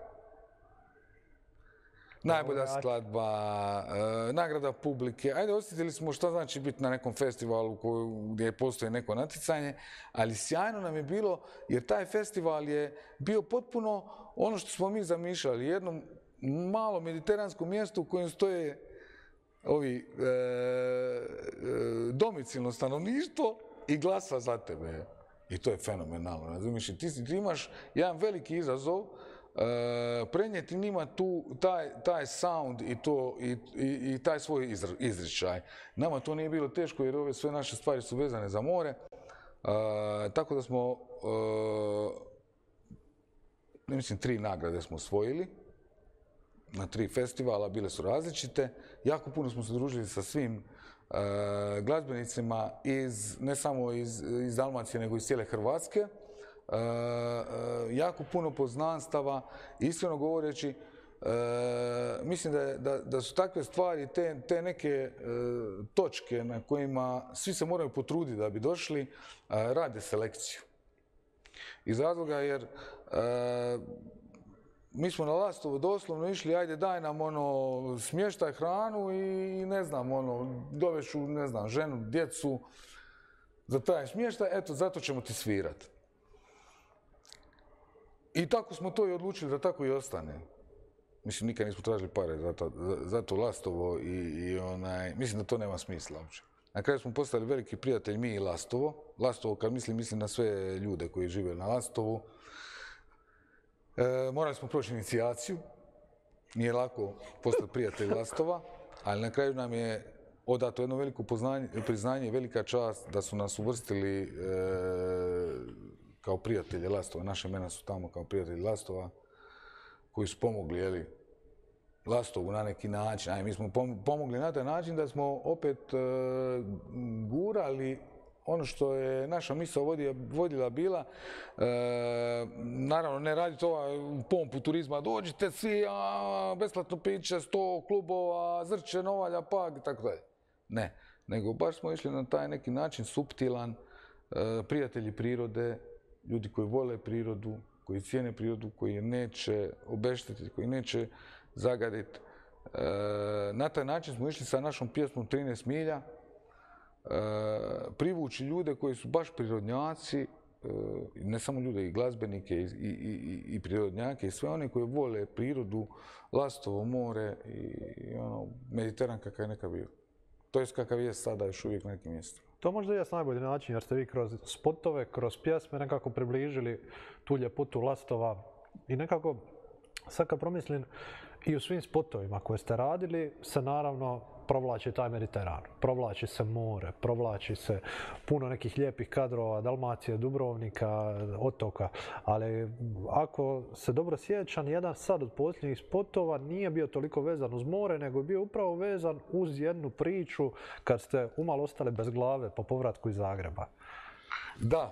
Najbolja skladba, e, nagrada publike. Ajde, osjetili smo šta znači biti na nekom festivalu koju, gdje postoji neko natjecanje, ali sjajno nam je bilo jer taj festival je bio potpuno ono što smo mi zamišljali. Jedno malo mediteransko mjesto u kojem stoje ovi e, e, domicilno stanovništvo i glasa za tebe. I to je fenomenalno, razumiješ? Ti, ti imaš jedan veliki izazov, E, prenijeti njima tu, taj, taj sound i, to, i, i, i taj svoj izr, izričaj. Nama to nije bilo teško jer ove sve naše stvari su vezane za more. E, tako da smo, e, ne mislim, tri nagrade smo osvojili na tri festivala, bile su različite. Jako puno smo se družili sa svim e, glazbenicima, iz, ne samo iz, iz Dalmacije, nego iz cijele Hrvatske. Uh, uh, jako puno poznanstava, iskreno govoreći, uh, mislim da, je, da, da su takve stvari, te, te neke uh, točke na kojima svi se moraju potruditi da bi došli, uh, rade selekciju. Iz razloga jer uh, mi smo na Lastovo doslovno išli, ajde daj nam ono, smještaj, hranu i ne znam, ono, dovešu, ne znam, ženu, djecu za taj smještaj, eto, zato ćemo ti svirati. I tako smo to i odlučili da tako i ostane. Mislim, nikad nismo tražili pare za to, za, za to Lastovo i, i onaj, mislim da to nema smisla uopće. Na kraju smo postali veliki prijatelj mi i Lastovo. Lastovo, kad mislim, mislim na sve ljude koji žive na Lastovu. E, morali smo proći inicijaciju. Nije lako postati prijatelj Lastova, ali na kraju nam je odato jedno veliko poznanje, priznanje i velika čast da su nas uvrstili e, kao prijatelji Lastova. Naše imena su tamo kao prijatelji Lastova koji su pomogli, jeli, Lastovu na neki način. Aj, mi smo pomogli na taj način da smo opet e, gurali ono što je naša misao vodila, vodila bila, e, naravno ne raditi ovaj pompu turizma, dođite svi, a, besplatno piće, sto klubova, Zrče, Novalja, Pag i tako dalje. Ne, nego baš smo išli na taj neki način suptilan, prijatelji prirode, ljudi koji vole prirodu, koji cijene prirodu, koji je neće obeštetiti, koji neće zagaditi. Na taj način smo išli sa našom pjesmom trinaest milja, privući ljude koji su baš prirodnjaci, ne samo ljude, i glazbenike, i, i, i, i prirodnjake, i sve one koji vole prirodu, Lastovo more i ono, Mediteran kakav je nekad bio. To je kakav je sada još uvijek na nekim mjestima. To možda je najbolji način jer ste vi kroz spotove, kroz pjesme nekako približili tu ljepotu Lastova i nekako, sad kad promislim, i u svim spotovima koje ste radili se naravno provlači taj Mediteran, provlači se more, provlači se puno nekih lijepih kadrova, Dalmacije, Dubrovnika, otoka, ali ako se dobro sjećam, jedan sad od posljednjih spotova nije bio toliko vezan uz more, nego je bio upravo vezan uz jednu priču kad ste umalo ostali bez glave po povratku iz Zagreba. Da,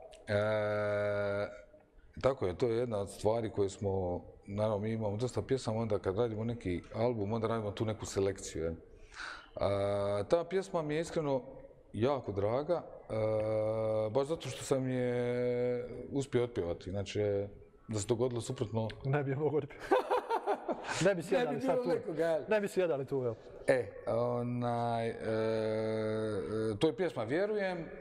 e, tako je, to je jedna od stvari koje smo, naravno mi imamo dosta pjesama, onda kad radimo neki album, onda radimo tu neku selekciju. Je. A, ta pjesma mi je iskreno jako draga, a, baš zato što sam je uspio otpjevati. Znači, da se dogodilo suprotno... Ne bi je mogo otpjevati. Ne bi sjedali ne bi sad tu. Nekoga. Ne bi sjedali tu, jel? E, onaj, e, to je pjesma Vjerujem. E,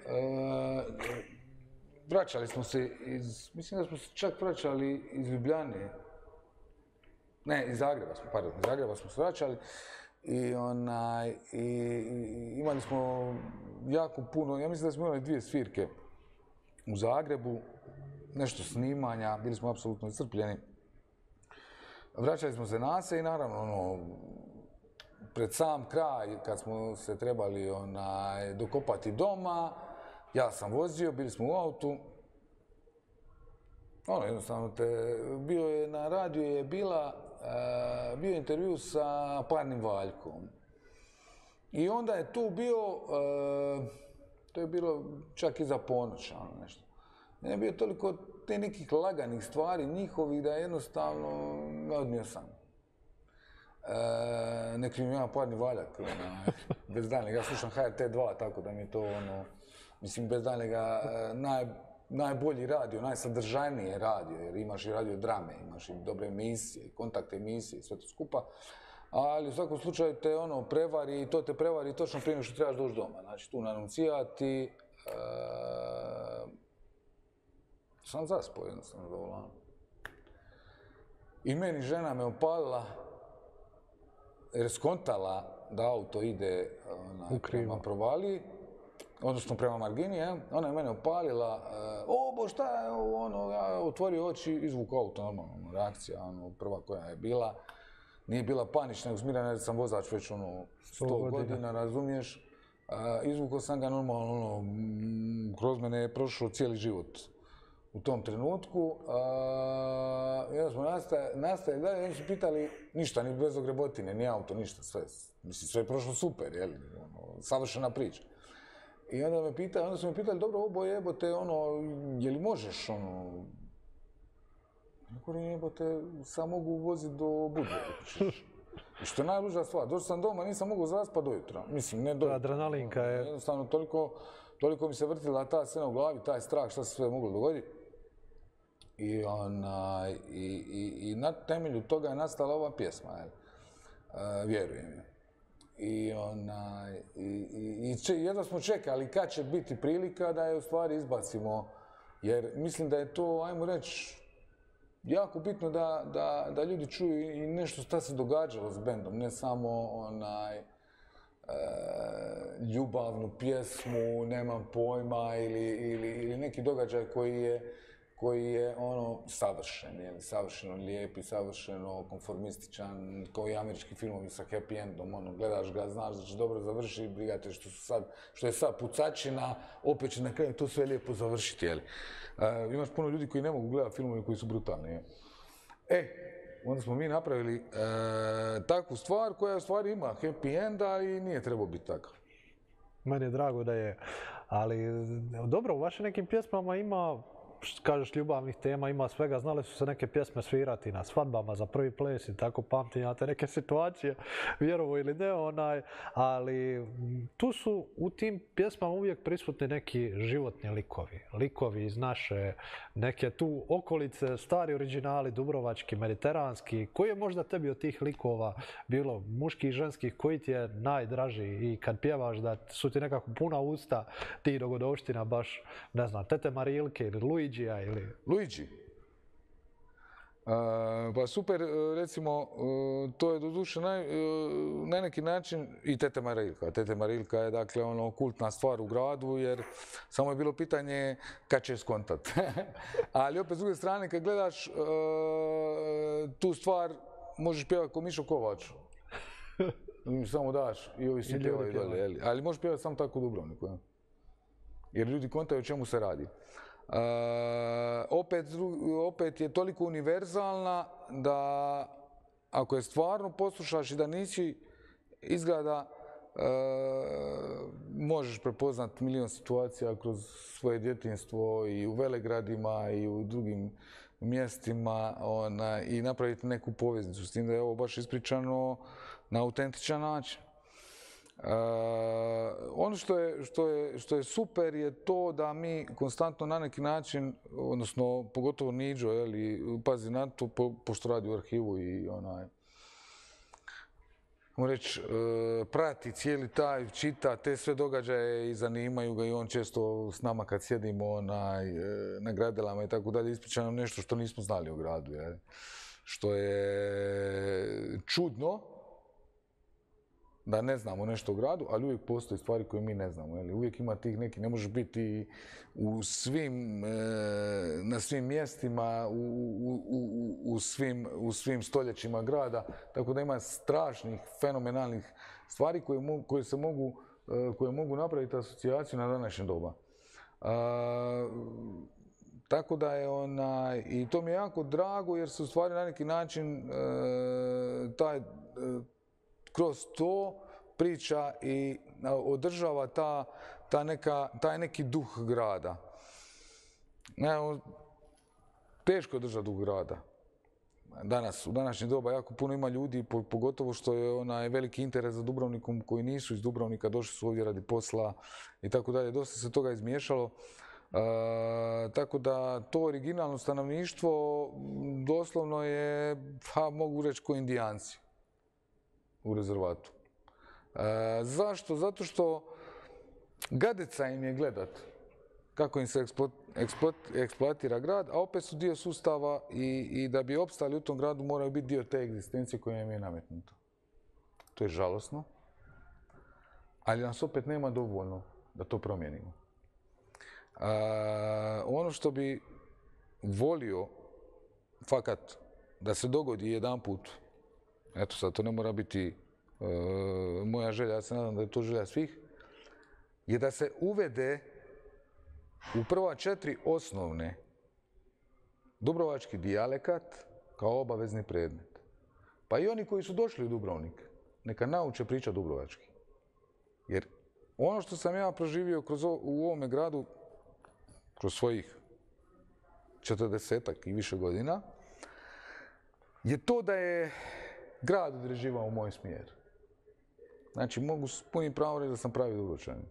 vraćali smo se iz, mislim da smo se čak vraćali iz Ljubljane. Ne, iz Zagreba smo, pardon, iz Zagreba smo se vraćali. I, onaj, i, i imali smo jako puno, ja mislim da smo imali dvije svirke u Zagrebu, nešto snimanja, bili smo apsolutno iscrpljeni. Vraćali smo se na se i naravno, ono, pred sam kraj, kad smo se trebali onaj, dokopati doma, ja sam vozio, bili smo u autu. Ono, jednostavno, te, bio je na radiju je bila, uh, bio intervju sa Parnim Valjkom. I onda je tu bio, uh, to je bilo čak iza ponoća, ono nešto. Ne bio toliko te nekih laganih stvari njihovih da jednostavno me odnio sam. E, nek mi ima Parni Valjak, ona, bez daljnjega, ja slušam H R T dva, tako da mi je to ono, mislim, bez daljnjega naj, najbolji radio, najsadržajnije radio, jer imaš i radio drame, imaš i dobre emisije, kontakt emisije, sve to skupa. Ali u svakom slučaju te ono prevari i to te prevari točno prije nego što trebaš doći doma. Znači tu nanuncijati, e, sam zaspao jednostavno za volanom. I meni žena me opalila, jer skontala da auto ide ona, prema provaliji, odnosno prema margini, ja. Ona je mene opalila, o bo šta je ovo, ono, ja otvorio oči, izvukao auto, normalno, reakcija, ono, prva koja je bila. Nije bila panična, nego smirana jer sam vozač već ono sto godina, razumiješ. Izvukao sam ga normalno, ono, kroz mene je prošao cijeli život u tom trenutku. I onda smo nastavili dalje, oni su pitali ništa, ni bez ogrebotine, ni auto, ništa, sve. Mislim, sve je prošlo super, jel, ono, savršena priča. I onda me pitali, onda su me pitali, dobro, oboje jebote, ono, je li možeš, ono, Govorim, jebote, sam mogu voziti do Budve. I što je najluža stvar, došao sam doma, nisam mogao zaspat do jutra. Mislim, ne do jutra. Adrenalinka je... Jednostavno, toliko, toliko mi se vrtila ta scena u glavi, taj strah, šta se sve moglo dogoditi. I, ona, i, i, i na temelju toga je nastala ova pjesma, jel? Uh, vjerujem je. I, ona, i, i, i če, jedva smo čekali kad će biti prilika da je u stvari izbacimo, jer mislim da je to, ajmo reći, jako bitno da, da, da ljudi čuju i nešto šta se događalo s bendom, ne samo onaj, e, ljubavnu pjesmu, nemam pojma, ili, ili, ili neki događaj koji je, koji je ono savršen, jel, savršeno lijep i savršeno konformističan, kao i američki filmovi sa happy endom, ono, gledaš ga, znaš da će dobro završiti, brigate što, su sad, što je sad pucačina, opet će na kraju to sve lijepo završiti, jel. Uh, imaš puno ljudi koji ne mogu gledati filmove koji su brutalni. Je. E, onda smo mi napravili uh, takvu stvar koja u stvari ima happy enda i nije trebao biti takav. Meni je drago da je, ali dobro, u vašim nekim pjesmama ima kažeš, ljubavnih tema, ima svega. Znali su se neke pjesme svirati na svadbama za prvi ples i tako, pamtim ja te neke situacije, vjerovo ili ne, onaj, ali tu su u tim pjesmama uvijek prisutni neki životni likovi. Likovi iz naše neke tu okolice, stari originali, dubrovački, mediteranski. Koji je možda tebi od tih likova bilo muških i ženskih, koji ti je najdraži i kad pjevaš da su ti nekako puna usta tih dogodovština, baš, ne znam, Tete Marilke ili Luigija ili... Luigi? Uh, pa super, recimo, uh, to je doduše naj, uh, na neki način i Tete Marilka. Tete Marilka je dakle ono kultna stvar u gradu jer samo je bilo pitanje kad će skontat. Ali opet s druge strane kad gledaš uh, tu stvar možeš pjevati ko Mišo Kovač. Samo daš i ovi svi pjevaju dolje. Ali možeš pjevati samo tako u Dubrovniku. Ja? Jer ljudi kontaju o čemu se radi. Uh, opet, opet je toliko univerzalna da ako je stvarno poslušaš i da nisi izgleda uh, možeš prepoznat milion situacija kroz svoje djetinjstvo i u velegradima i u drugim mjestima ona, i napraviti neku poveznicu s tim da je ovo baš ispričano na autentičan način. Uh, ono što je, što, je, što je super je to da mi konstantno na neki način, odnosno pogotovo Niđo, jeli, pazi na to, po, pošto radi u arhivu i onaj, mogu reći, uh, prati cijeli taj, čita te sve događaje i zanimaju ga i on često s nama kad sjedimo onaj, na gradelama i tako dalje, ispriča nam nešto što nismo znali o gradu, jeli, što je čudno. Da ne znamo nešto o gradu, ali uvijek postoje stvari koje mi ne znamo. Jel? Uvijek ima tih neki, ne može biti u svim, e, na svim mjestima, u, u, u, u, svim, u svim stoljećima grada, tako da ima strašnih, fenomenalnih stvari koje, mo, koje se mogu, e, koje mogu napraviti asocijaciju na današnje doba. E, tako da je onaj, i to mi je jako drago jer se u stvari na neki način e, taj, e, kroz to priča i održava ta, ta neka, taj neki duh grada. Ne, teško je držati duh grada. Danas, u današnje doba jako puno ima ljudi, pogotovo što je onaj veliki interes za Dubrovnikom koji nisu iz Dubrovnika, došli su ovdje radi posla i tako dalje. Dosta se toga izmiješalo. E, tako da to originalno stanovništvo doslovno je, pa mogu reći, ko Indijanci u rezervatu. E, zašto? Zato što gadeca im je gledat kako im se eksplo, eksplo, eksploatira grad, a opet su dio sustava i, i da bi opstali u tom gradu moraju biti dio te egzistencije koja im je nametnuta. To je žalosno, ali nas opet nema dovoljno da to promijenimo. E, ono što bi volio fakat da se dogodi jedan put, eto sad, to ne mora biti e, moja želja, ja se nadam da je to želja svih, je da se uvede u prva četiri osnovne dubrovački dijalekat kao obavezni predmet. Pa i oni koji su došli u Dubrovnik, neka nauče pričati dubrovački. Jer ono što sam ja proživio kroz o, u ovome gradu, kroz svojih četrdesetak i više godina, je to da je grad određivao u moj smjer. Znači, mogu s punim pravom reći da sam pravi Dubrovčanin.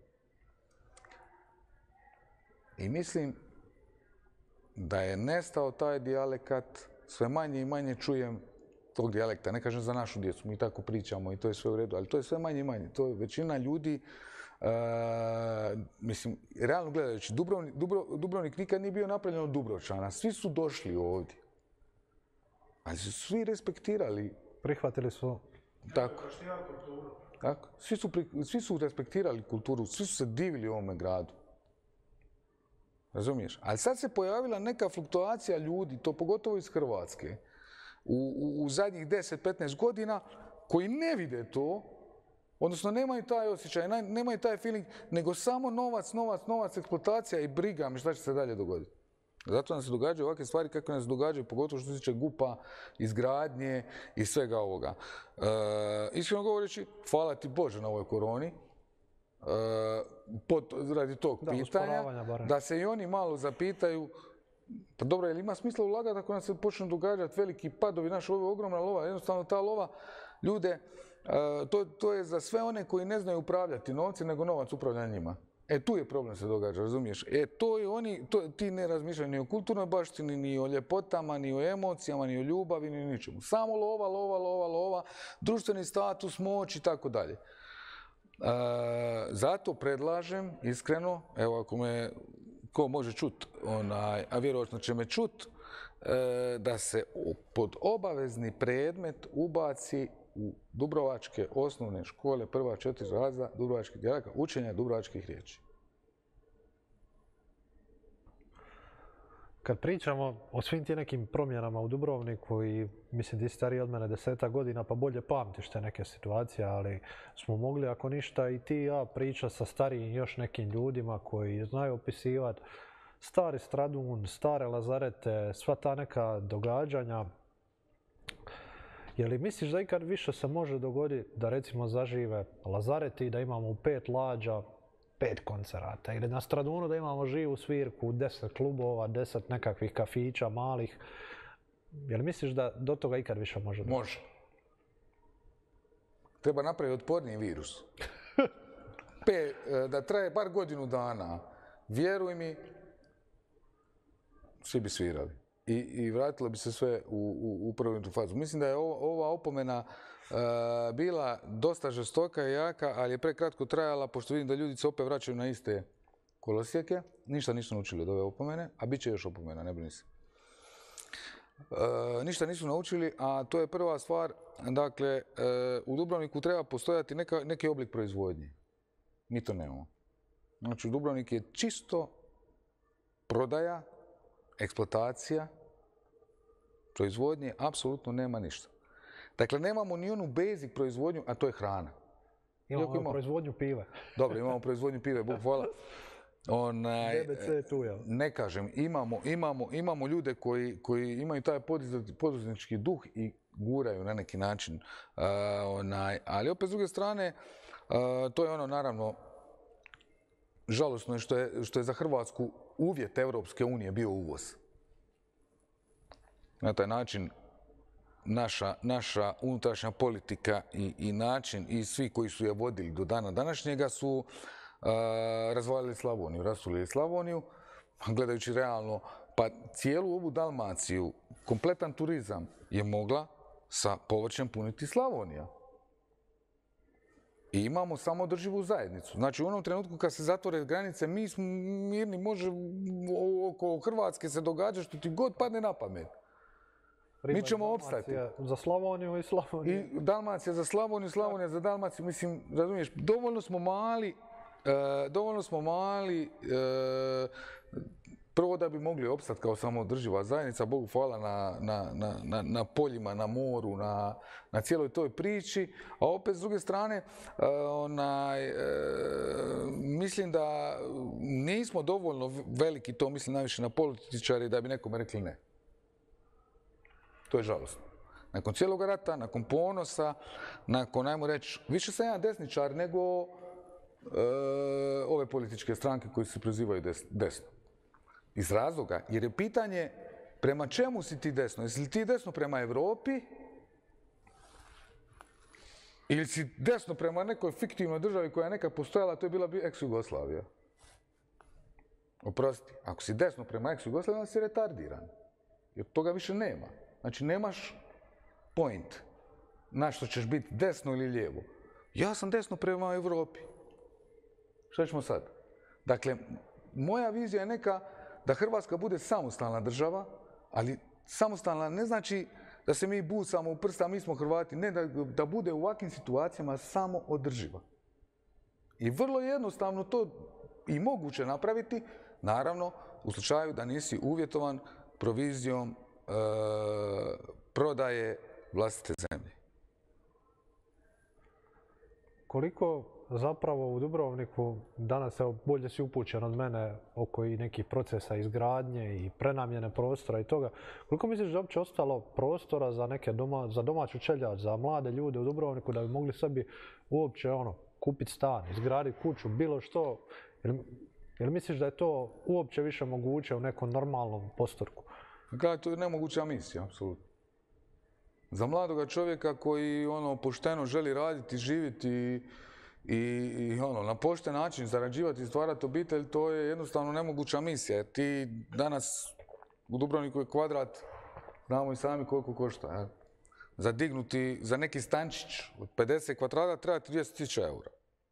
I mislim da je nestao taj dijalekat, sve manje i manje čujem tog dijalekta. Ne kažem za našu djecu, mi tako pričamo i to je sve u redu, ali to je sve manje i manje. To je većina ljudi, uh, mislim, realno gledajući, Dubrovnik, Dubro, Dubrovnik nikad nije bio napravljen od Dubrovčana. Svi su došli ovdje. Ali su svi respektirali. Prihvatili su. Tako. Tako. Svi su, svi su respektirali kulturu, svi su se divili ovome gradu. Razumiješ? Ali sad se pojavila neka fluktuacija ljudi, to pogotovo iz Hrvatske, u, u, u zadnjih deset do petnaest godina, koji ne vide to, odnosno nemaju taj osjećaj, nemaju taj feeling, nego samo novac, novac, novac, eksploatacija i briga mi šta će se dalje dogoditi. Zato nam se događaju ovakve stvari kako nam se događaju, pogotovo što se tiče gupa, izgradnje i svega ovoga. E, iskreno govoreći, hvala ti Bože na ovoj koroni, e, pod, radi tog da, pitanja, da se i oni malo zapitaju Pa dobro, jel ima smisla ulagati ako nam se počnu događati veliki padovi, naša ovo je ogromna lova, jednostavno ta lova, ljude, to, to je za sve one koji ne znaju upravljati novcem, nego novac upravlja njima. E, tu je problem se događa, razumiješ? E, to je oni, to, ti ne razmišljaju ni o kulturnoj baštini, ni o ljepotama, ni o emocijama, ni o ljubavi, ni o ničemu. Samo lova, lova, lova, lova, društveni status, moć i tako dalje. Zato predlažem, iskreno, evo ako me ko može čut, onaj, a vjerojatno će me čut, e, da se pod obavezni predmet ubaci u dubrovačke osnovne škole, prva četiri razreda dubrovačkih dijalekata, učenja dubrovačkih riječi. Kad pričamo o svim tim nekim promjenama u Dubrovniku i mislim ti si stariji od mene deseta godina pa bolje pamtiš te neke situacije, ali smo mogli ako ništa i ti i ja pričati sa starijim još nekim ljudima koji znaju opisivati stari Stradun, stare lazarete, sva ta neka događanja. Je li misliš da ikad više se može dogoditi da recimo zažive lazareti, da imamo u pet lađa pet koncerata ili na Stradunu da imamo živu svirku, deset klubova, deset nekakvih kafića malih? Je li misliš da do toga ikad više može doći? Može. Treba napraviti otporniji virus. Pe, da traje bar godinu dana. Vjeruj mi, svi bi svirali. I, i vratilo bi se sve u, u, u prvu fazu. Mislim da je ova, ova opomena uh, bila dosta žestoka i jaka, ali je prekratko trajala, pošto vidim da ljudi se opet vraćaju na iste kolosijeke. Ništa nisu naučili od ove opomene, a bit će još opomena, ne brini se. Uh, ništa nisu naučili, a to je prva stvar. Dakle, uh, u Dubrovniku treba postojati neka, neki oblik proizvodnje. Mi to nemamo. Znači, Dubrovnik je čisto prodaja, eksploatacija, proizvodnje, apsolutno nema ništa. Dakle, nemamo ni onu basic proizvodnju, a to je hrana. Imamo, imamo proizvodnju pive. Dobro, imamo proizvodnju pive, Bog hvala. Onaj, D B C je tu, jel? Ne kažem, imamo, imamo, imamo ljude koji, koji imaju taj poduzetnički duh i guraju na neki način. Uh, onaj, ali opet s druge strane, uh, to je ono naravno žalosno je što je, što je za Hrvatsku uvjet Evropske unije bio uvoz. Na taj način naša, naša unutrašnja politika i, i način i svi koji su je vodili do dana današnjega su uh, razvalili Slavoniju, rasulili Slavoniju, gledajući realno, pa cijelu ovu Dalmaciju, kompletan turizam je mogla sa povrćem puniti Slavonija. I imamo samoodrživu zajednicu. Znači, u onom trenutku kad se zatvore granice, mi smo mirni, može oko Hrvatske se događa što ti god padne na pamet. Mi ćemo opstati. Za Slavoniju i Slavoniju. I Dalmacija za Slavoniju, Slavonija za Dalmaciju. Mislim, razumiješ, dovoljno smo mali, uh, dovoljno smo mali, uh, prvo da bi mogli opstati kao samoodrživa zajednica, Bogu hvala na, na, na, na, na poljima, na moru, na, na cijeloj toj priči, a opet s druge strane, uh, onaj, uh, mislim da nismo dovoljno veliki, to mislim najviše na političari, da bi nekome rekli ne. To je žalostno. Nakon cijelog rata, nakon ponosa, nakon, ajmo reći, više sam ja desničar nego uh, ove političke stranke koji se prozivaju des, desno. Iz razloga, jer je pitanje prema čemu si ti desno? Jesi li ti desno prema Evropi ili si desno prema nekoj fiktivnoj državi koja je nekad postojala, to je bila ex-Jugoslavija? Oprosti, ako si desno prema ex-Jugoslaviji, onda si retardiran. Jer toga više nema. Znači, nemaš point na što ćeš biti desno ili lijevo. Ja sam desno prema Evropi. Šta ćemo sad? Dakle, moja vizija je neka da Hrvatska bude samostalna država, ali samostalna ne znači da se mi busamo u prsta, mi smo Hrvati, ne, da, da bude u ovakvim situacijama samo održiva. I vrlo jednostavno to i moguće napraviti, naravno, u slučaju da nisi uvjetovan provizijom e, prodaje vlastite zemlje. Koliko zapravo u Dubrovniku, danas evo, bolje si upućen od mene oko i nekih procesa izgradnje i prenamjene prostora i toga, koliko misliš da je uopće ostalo prostora za neke doma, za domaću čeljad, za mlade ljude u Dubrovniku da bi mogli sebi uopće ono, kupiti stan, izgraditi kuću, bilo što? Jer Jel misliš da je to uopće više moguće u nekom normalnom postorku? Gledaj, to je nemoguća misija, apsolutno. Za mladoga čovjeka koji ono pošteno želi raditi, živjeti i, i, i ono, na pošten način zarađivati i stvarati obitelj, to je jednostavno nemoguća misija. Jer ti danas u Dubrovniku je kvadrat, znamo i sami koliko košta. Ja. Za dignuti, za neki stančić od pedeset kvadrata treba ti dvjesto tisuća eura.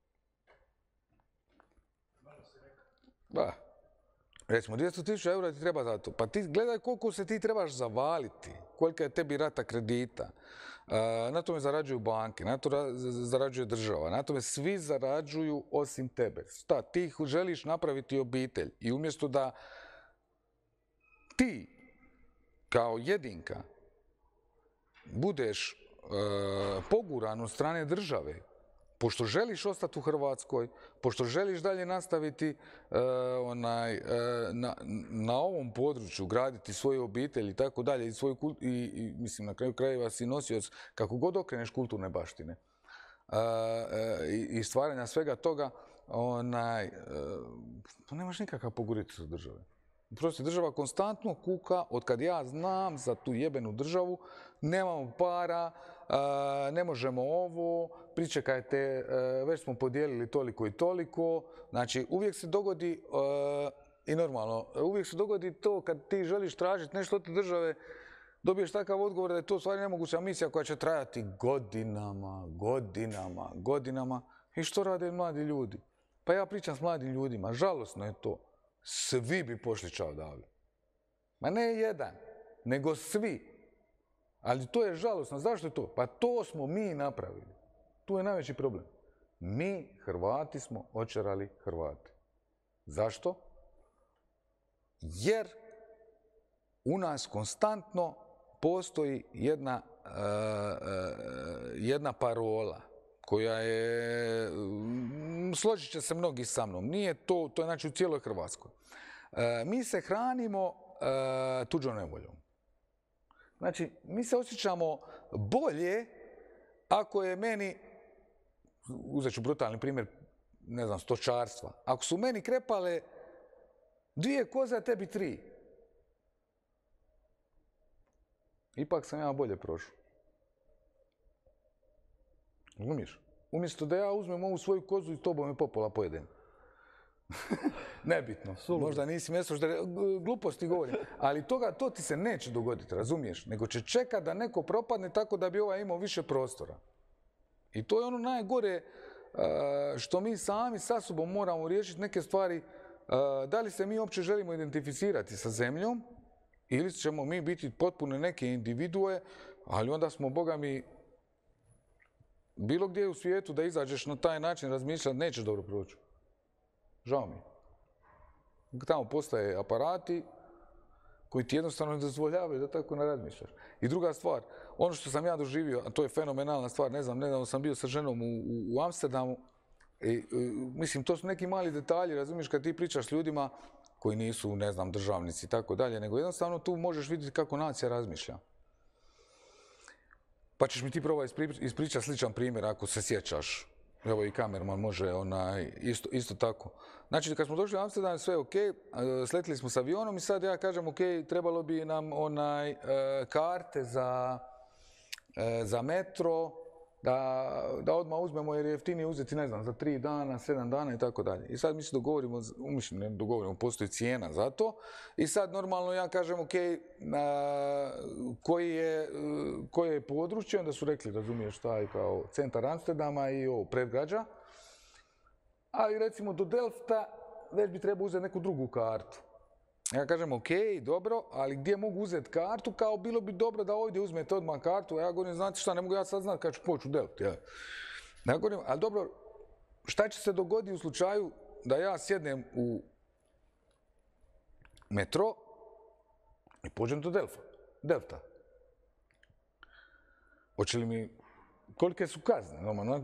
Da. Recimo, dvjesto tisuća eura ti treba za to. Pa ti gledaj koliko se ti trebaš zavaliti, kolika je tebi rata kredita. Na tome zarađuju banke, na to zarađuje država, na tome svi zarađuju osim tebe. Šta, ti želiš napraviti obitelj i umjesto da ti kao jedinka budeš poguran od strane države, pošto želiš ostati u Hrvatskoj, pošto želiš dalje nastaviti uh, onaj, uh, na, na ovom području, graditi svoju obitelj i tako dalje, i, svoju, i, i mislim na kraju krajeva si nosioc, kako god okreneš, kulturne baštine uh, uh, i, i stvaranja svega toga, onaj, uh, pa nemaš nikakav poguriti od države. Prosto država konstantno kuka, od kad ja znam za tu jebenu državu, nemamo para, ne možemo ovo, pričekajte, već smo podijelili toliko i toliko. Znači, uvijek se dogodi, i normalno, uvijek se dogodi to kad ti želiš tražiti nešto od države, dobiješ takav odgovor da je to stvari nemoguća misija koja će trajati godinama, godinama, godinama. I što rade mladi ljudi? Pa ja pričam s mladim ljudima, žalosno je to. Svi bi pošli ča odavde. Ma ne jedan, nego svi. Ali to je žalosno. Zašto je to? Pa to smo mi napravili. Tu je najveći problem. Mi, Hrvati, smo očerali Hrvate. Zašto? Jer u nas konstantno postoji jedna, uh, uh, jedna parola koja je, složit će se mnogi sa mnom, nije to, to je znači u cijeloj Hrvatskoj. Uh, mi se hranimo uh, tuđom nevoljom. Znači, mi se osjećamo bolje ako je meni, uzet ću brutalni primjer, ne znam, stočarstva. Ako su meni krepale dvije koze, a tebi tri. Ipak sam ja bolje prošao. Razumiješ? Umjesto da ja uzmem ovu svoju kozu i tobom je popola pojedem. Nebitno. Možda nisi mjesto što gluposti govorim. Ali toga, to ti se neće dogoditi, razumiješ? Nego će čekati da neko propadne tako da bi ovaj imao više prostora. I to je ono najgore što mi sami sa sobom moramo riješiti neke stvari. Da li se mi uopće želimo identificirati sa zemljom ili ćemo mi biti potpuno neke individue, ali onda smo, Boga mi, bilo gdje u svijetu da izađeš na taj način razmišljati, nećeš dobro proći. Žao mi. Tamo postoje aparati koji ti jednostavno ne dozvoljavaju da tako ne razmišljaš. I druga stvar, ono što sam ja doživio, a to je fenomenalna stvar, ne znam, nedavno sam bio sa ženom u, u, u Amsterdamu, i, i, mislim, to su neki mali detalji, razumiješ, kad ti pričaš s ljudima koji nisu, ne znam, državnici i tako dalje, nego jednostavno tu možeš vidjeti kako nacija razmišlja. Pa ćeš mi ti probati ispričati sličan primjer ako se sjećaš. Evo i kamerman može onaj, isto, isto tako. Znači, kad smo došli u Amsterdam, sve je ok, sletili smo s avionom i sad ja kažem ok, trebalo bi nam onaj, karte za, za metro, da, da odmah uzmemo jer je jeftinije uzeti, ne znam, za tri dana, sedam dana i tako dalje. I sad mi se dogovorimo, mislim, ne dogovorimo, postoji cijena za to. I sad normalno ja kažem ok, na, koji je, koje je područje, onda su rekli, razumiješ, taj kao centar Amsterdama i ovo predgrađa. Ali recimo do Delfta već bi trebao uzeti neku drugu kartu. Ja kažem, ok, dobro, ali gdje mogu uzeti kartu? Kao bilo bi dobro da ovdje uzmete odmah kartu, a ja govorim, znate šta, ne mogu ja sad znati kad ću poći u Delft. Ja. Ja govorim, ali dobro, šta će se dogoditi u slučaju da ja sjednem u metro i pođem do Delfa, Delfta? Hoće li mi, kolike su kazne?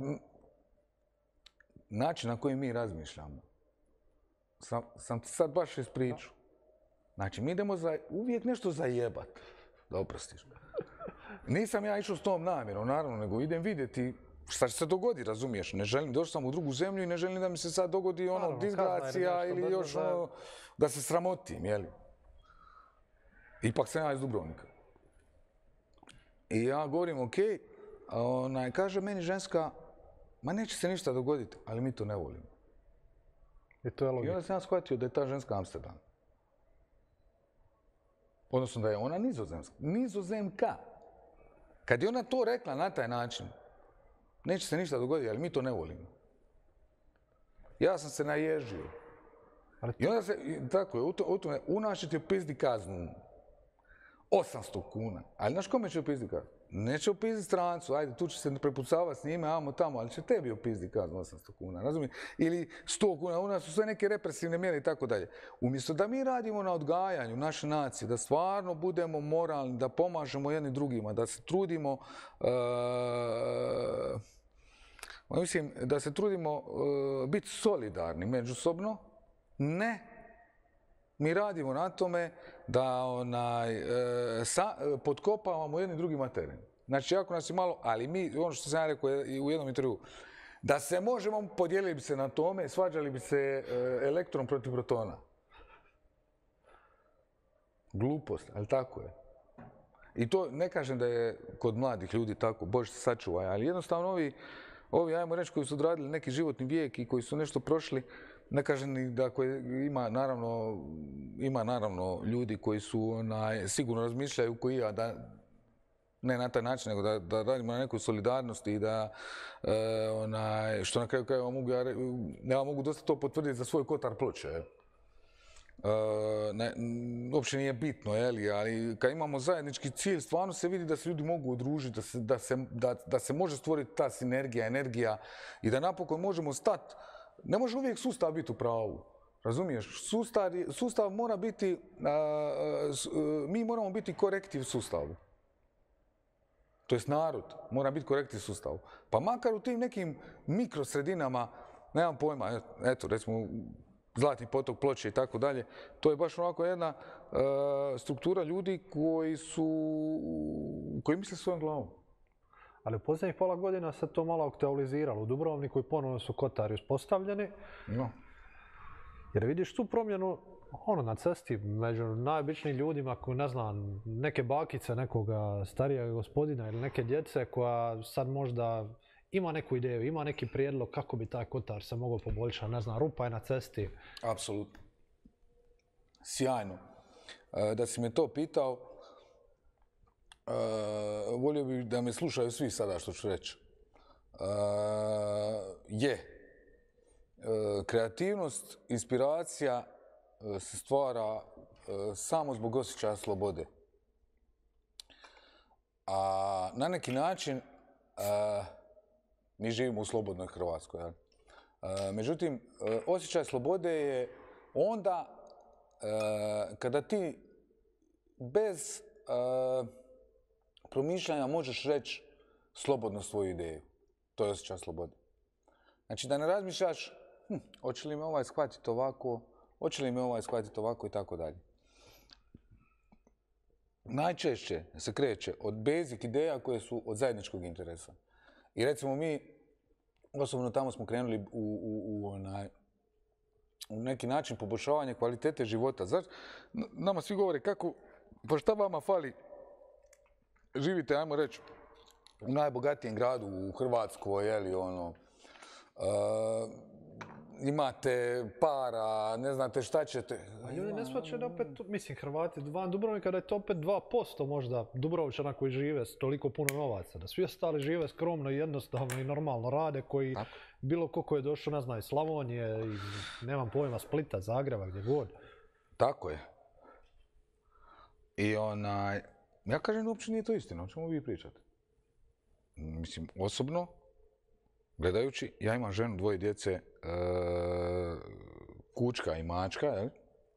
Način na koji mi razmišljamo. Sam, sam ti sad baš ispričao. Znači, mi idemo za, uvijek nešto zajebat, da oprostiš. Nisam ja išao s tom namjerom, naravno, nego idem vidjeti šta će se dogodi, razumiješ? Ne želim, došao sam u drugu zemlju i ne želim da mi se sad dogodi ono disgracija ili još ono, da se sramotim, jeli? Ipak sam ja iz Dubrovnika. I ja govorim, ok, onaj, kaže meni ženska, ma neće se ništa dogoditi, ali mi to ne volimo. I to je logika. I onda sam ja shvatio da je ta ženska Amsterdam. Odnosno da je ona nizozemska. Nizozemka. Kad je ona to rekla na taj način, neće se ništa dogoditi, ali mi to ne volimo. Ja sam se naježio. I onda se, tako je, u tome, u nas će ti opizdi kaznu osamsto kuna. Ali znaš kome će opizdi kaznu? Neće opizdi strancu, ajde, tu će se prepucavati s njime, amo tamo, ali će tebi opizdi kaznu osamsto kuna, razumiješ? Ili sto kuna, u nas su sve neke represivne mjere i tako dalje. Umjesto da mi radimo na odgajanju naše nacije, da stvarno budemo moralni, da pomažemo jedni drugima, da se trudimo, uh, mislim, da se trudimo uh, biti solidarni međusobno, ne. Mi radimo na tome da onaj, e, sa, potkopavamo jedni drugima teren. Znači, jako nas je malo, ali mi, ono što sam ja rekao u jednom intervju, da se možemo, podijelili bi se na tome, svađali bi se e, elektron protiv protona. Glupost, ali tako je. I to ne kažem da je kod mladih ljudi tako, Bože se sačuvaj, ali jednostavno ovi, ovi, ajmo reći, koji su odradili neki životni vijek i koji su nešto prošli, ne kažem ni da ima naravno, ima naravno ljudi koji su onaj, sigurno razmišljaju koji ja, da ne na taj način, nego da, da radimo na nekoj solidarnosti i da e, onaj, što na kraju krajeva mogu, ja, ja mogu dosta to potvrditi za svoj Kotar Ploče. E, ne, uopće nije bitno, jeli, ali kad imamo zajednički cilj, stvarno se vidi da se ljudi mogu udružiti, da se, da se, da, da se može stvoriti ta sinergija, energija i da napokon možemo stati. Ne može uvijek sustav biti u pravu, razumiješ? Sustav, sustav mora biti, a, a, mi moramo biti korektiv sustavu. To jest narod mora biti korektiv sustavu. Pa makar u tim nekim mikrosredinama, nemam pojma, eto, recimo Zlatni potok, Ploče i tako dalje, to je baš onako jedna a, struktura ljudi koji su, koji misle svojom glavom. Ali u posljednjih pola godina se to malo aktualiziralo. U Dubrovniku i ponovno su Kotari uspostavljeni. No. Jer vidiš tu promjenu ono, na cesti među najobičnijim ljudima, koji, ne znam, neke bakice nekoga starijeg gospodina ili neke djece koja sad možda ima neku ideju, ima neki prijedlog kako bi taj Kotar se mogao poboljšati. Ne znam, rupa je na cesti. Apsolutno. Sjajno. Da si me to pitao, Uh, volio bih da me slušaju svi sada što ću reći. Uh, je. Uh, kreativnost, inspiracija uh, se stvara uh, samo zbog osjećaja slobode. A na neki način uh, mi živimo u slobodnoj Hrvatskoj. Uh, međutim, uh, osjećaj slobode je onda uh, kada ti bez uh, promišljanja možeš reći slobodno svoju ideju. To je osjećaj slobode. Znači da ne razmišljaš, hm, hoće li me ovaj shvatiti ovako, hoće li me ovaj shvatiti ovako i tako dalje. Najčešće se kreće od basic ideja koje su od zajedničkog interesa. I recimo mi, osobno tamo smo krenuli u, u, u, onaj, u neki način poboljšavanje kvalitete života. Znači, nama svi govore kako, pa šta vama fali? Živite, ajmo reći, u najbogatijem gradu u Hrvatskoj, jeli, ono, uh, imate para, ne znate šta ćete. A ljudi ne shvaćaju da opet, mislim, Hrvati van Dubrovnika, da je to opet dva posto možda Dubrovčana koji žive s toliko puno novaca, da svi ostali žive skromno i jednostavno i normalno rade, koji tako, bilo ko ko je došao, ne znam, iz Slavonije, iz, nemam pojma, Splita, Zagreba, gdje god. Tako je. I onaj, ja kažem da uopće nije to istina, o čemu vi pričate. Mislim, osobno, gledajući, ja imam ženu, dvoje djece, e, kučka i mačka, jel?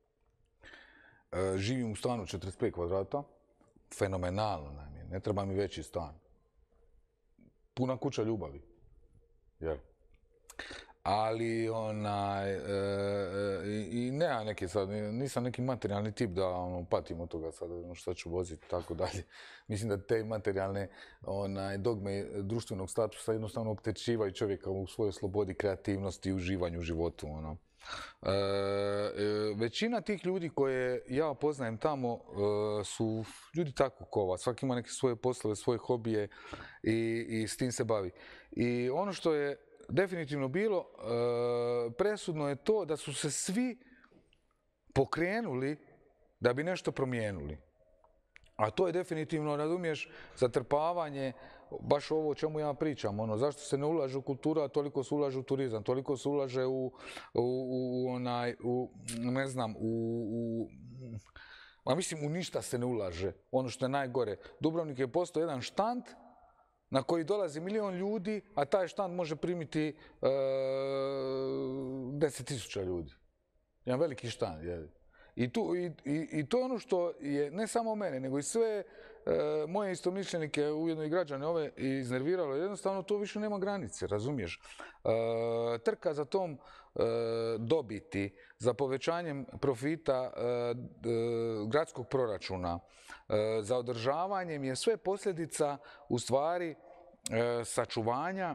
E, živim u stanu četrdeset pet kvadrata, fenomenalno nam je, ne treba mi veći stan. Puna kuća ljubavi, jel? ali onaj, e, i, i nema neke sad, nisam neki materijalni tip da ono, patim od toga sad, ono, šta ću voziti, tako dalje. Mislim da te materijalne onaj, dogme društvenog statusa jednostavno opterećivaju čovjeka u svojoj slobodi, kreativnosti i uživanju u životu. Ono. E, e, većina tih ljudi koje ja poznajem tamo e, su ljudi tako kova, svaki ima neke svoje poslove, svoje hobije i, i s tim se bavi. I ono što je definitivno bilo e, presudno je to da su se svi pokrenuli da bi nešto promijenili. A to je definitivno, razumiješ, zatrpavanje, baš ovo o čemu ja pričam, ono, zašto se ne ulaže u kulturu, a toliko se ulaže u turizam, toliko se ulaže u, u, u onaj, u, ne znam, u, u, ma mislim, u ništa se ne ulaže, ono što je najgore. Dubrovnik je postao jedan štand na koji dolazi milion ljudi, a taj štand može primiti e, deset tisuća ljudi. Jedan veliki štand, je. I, tu, i, i, I to je ono što je ne samo mene, nego i sve e, moje istomišljenike, ujedno i građane ove, iznerviralo. Jednostavno to više nema granice, razumiješ? E, trka za tom e, dobiti, za povećanjem profita e, e, gradskog proračuna, e, za održavanjem je sve posljedica u stvari e, sačuvanja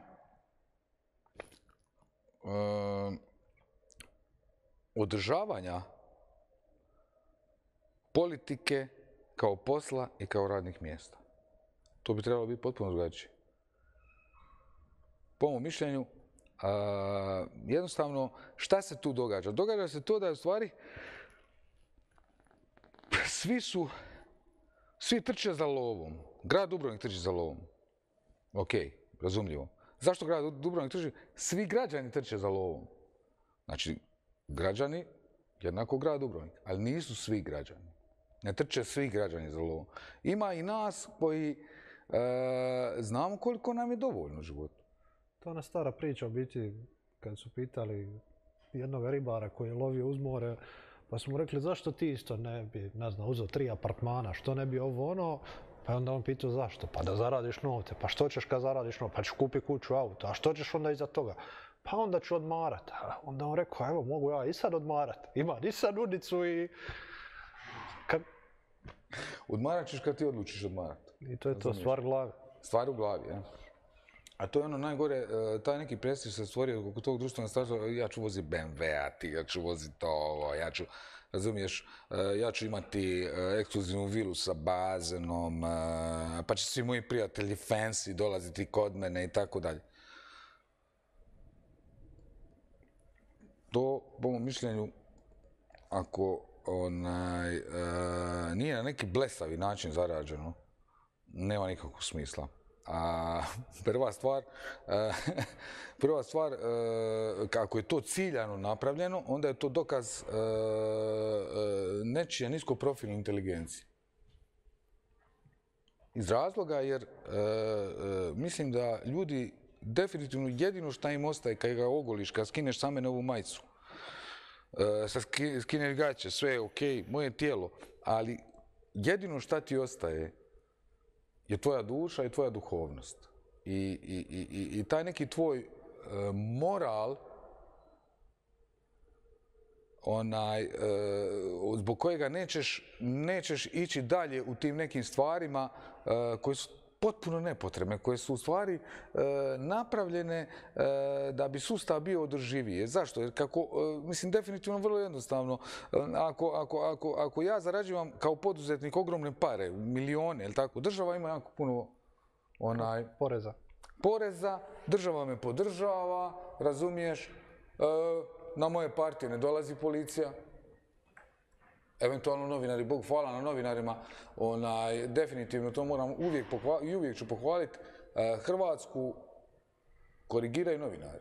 e, održavanja politike kao posla i kao radnih mjesta. To bi trebalo biti potpuno drugačije. Po mom mišljenju, a, jednostavno, šta se tu događa? Događa se to da je u stvari svi su, svi trče za lovom. Grad Dubrovnik trči za lovom. Ok, razumljivo. Zašto grad Dubrovnik trči? Svi građani trče za lovom. Znači, građani jednako grad Dubrovnik, ali nisu svi građani. Ne trče svi građani za lovom. Ima i nas koji e, znamo koliko nam je dovoljno u životu. To je ona stara priča u biti kad su pitali jednog ribara koji je lovio uz more, pa su mu rekli zašto ti isto ne bi, ne znam, uzeo tri apartmana, što ne bi ovo ono, pa onda on pitao zašto, pa da zaradiš novce, pa što ćeš kad zaradiš novce, pa ćeš kupi kuću, auto, a što ćeš onda iza toga? Pa onda ću odmarat. Onda on rekao, evo mogu ja i sad odmarat, imam i sad udicu i... Kad... Odmarat ćeš kad ti odlučiš odmarat. I to je to, stvar u glavi. Stvar u glavi, ja. A to je ono najgore, taj neki prestiž se stvorio oko tog društvenog statusa, ja ću voziti be em ve, ti, ja ću voziti ovo, ja ću, razumiješ, ja ću imati ekskluzivnu vilu sa bazenom, pa će svi moji prijatelji fancy dolaziti kod mene i tako dalje. To, po mom mišljenju, ako onaj, nije na neki blesavi način zarađeno, nema nikakvog smisla. A prva stvar, prva stvar, kako je to ciljano napravljeno, onda je to dokaz nečije niskoprofilne inteligencije. Iz razloga jer mislim da ljudi definitivno jedino šta im ostaje kad ga ogoliš, kad skineš sa mene ovu majicu, sad skineš gaće, sve je okej, moje tijelo, ali jedino šta ti ostaje je tvoja duša i tvoja duhovnost. I, i, i, i taj neki tvoj e, moral, onaj, e, zbog kojega nećeš, nećeš ići dalje u tim nekim stvarima e, koje su potpuno nepotrebne, koje su u stvari e, napravljene e, da bi sustav bio održiviji. Zašto? Jer kako, e, mislim, definitivno vrlo jednostavno, ako, ako, ako, ako ja zarađujem kao poduzetnik ogromne pare, milijone, ili tako, država ima jako puno onaj... Poreza. Poreza, država me podržava, razumiješ, e, na moje partije ne dolazi policija, eventualno novinari, Bog hvala na novinarima, onaj, definitivno to moram uvijek pohvaliti i uvijek ću pohvaliti, e, Hrvatsku korigiraju novinari.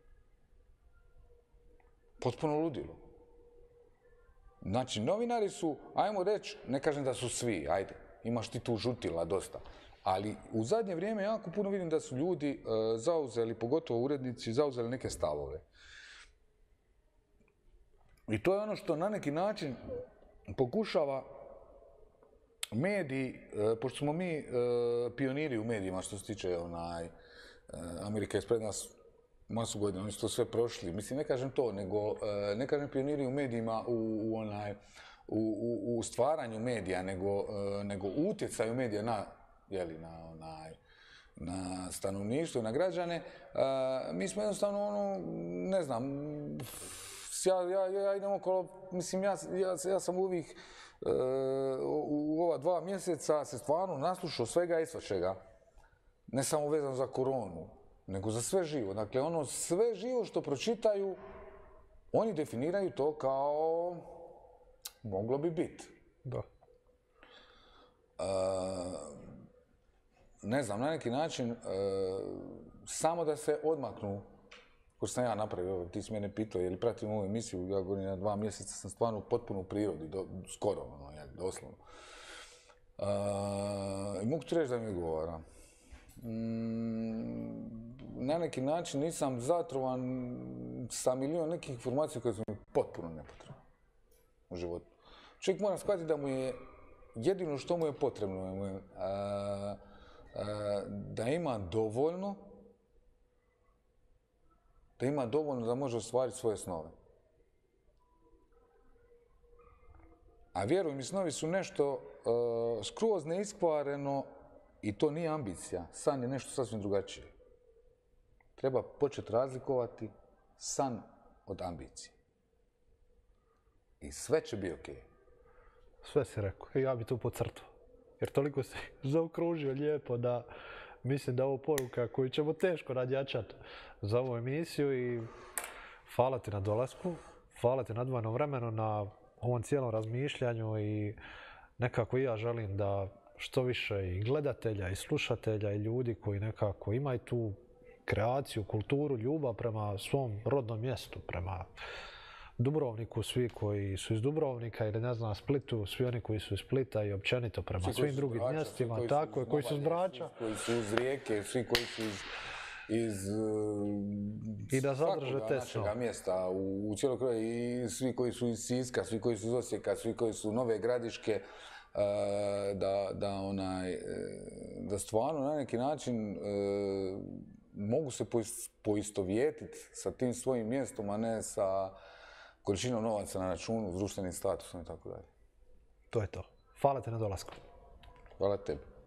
Potpuno ludilo. Znači, novinari su, ajmo reći, ne kažem da su svi, ajde, imaš ti tu žutila dosta, ali u zadnje vrijeme jako puno vidim da su ljudi e, zauzeli, pogotovo urednici, zauzeli neke stavove. I to je ono što na neki način pokušava mediji, pošto smo mi pioniri u medijima što se tiče onaj, Amerika je ispred nas masu godina, oni su to sve prošli. Mislim, ne kažem to, nego ne kažem pioniri u medijima u, u, onaj, u, u, u stvaranju medija, nego, nego utjecaju medija na, jeli, na, onaj, na stanovništvo i na građane. Mi smo jednostavno, ono, ne znam, ja, ja, ja idem okolo, mislim, ja, ja, ja sam uvijek u ova dva mjeseca se stvarno naslušao svega i svačega. Ne samo vezano za koronu, nego za sve živo. Dakle, ono sve živo što pročitaju, oni definiraju to kao moglo bi biti. Da. E, ne znam, na neki način, e, samo da se odmaknu, ko sam ja napravio, ti si mene pitao, je li pratim ovu emisiju, ja govorim na dva mjeseca sam stvarno potpuno u prirodi, do, skoro, ono, ja, doslovno. E, I mogu ti reći da mi odgovara. Na neki način nisam zatrovan sa milion nekih informacija koje su mi potpuno nepotrebne u životu. Čovjek mora shvatiti da mu je jedino što mu je potrebno mu je, a, a, da ima dovoljno da ima dovoljno da može ostvariti svoje snove. A vjeruj mi, snovi su nešto a, skroz neiskvareno. I to nije ambicija, san je nešto sasvim drugačije. Treba početi razlikovati san od ambicije. I sve će biti okej. Sve si rekao, i ja bi tu podcrtao. Jer toliko si zaokružio lijepo da mislim da je ovo poruka koju ćemo teško nadjačati za ovu emisiju i hvala ti na dolasku, hvala ti na odvojenom vremenu, na ovom cijelom razmišljanju i nekako i ja želim da što više i gledatelja i slušatelja i ljudi koji nekako imaju tu kreaciju, kulturu, ljubav prema svom rodnom mjestu, prema Dubrovniku, svi koji su iz Dubrovnika ili ne znam Splitu, svi oni koji su iz Splita i općenito prema svi svim drugim Brača, mjestima, koji tako je, koji su iz Brača. Koji su iz Rijeke, svi koji su iz, iz i da zadrže te snove. Mjesta u, u cijeloj kraju, i svi koji su iz Siska, svi koji su iz Osijeka, svi koji su Nove Gradiške, Da, da, onaj, da stvarno na neki način e, mogu se poistovjetiti sa tim svojim mjestom, a ne sa količinom novaca na računu, društvenim statusom i tako dalje. To je to. Hvala te na dolasku. Hvala tebi.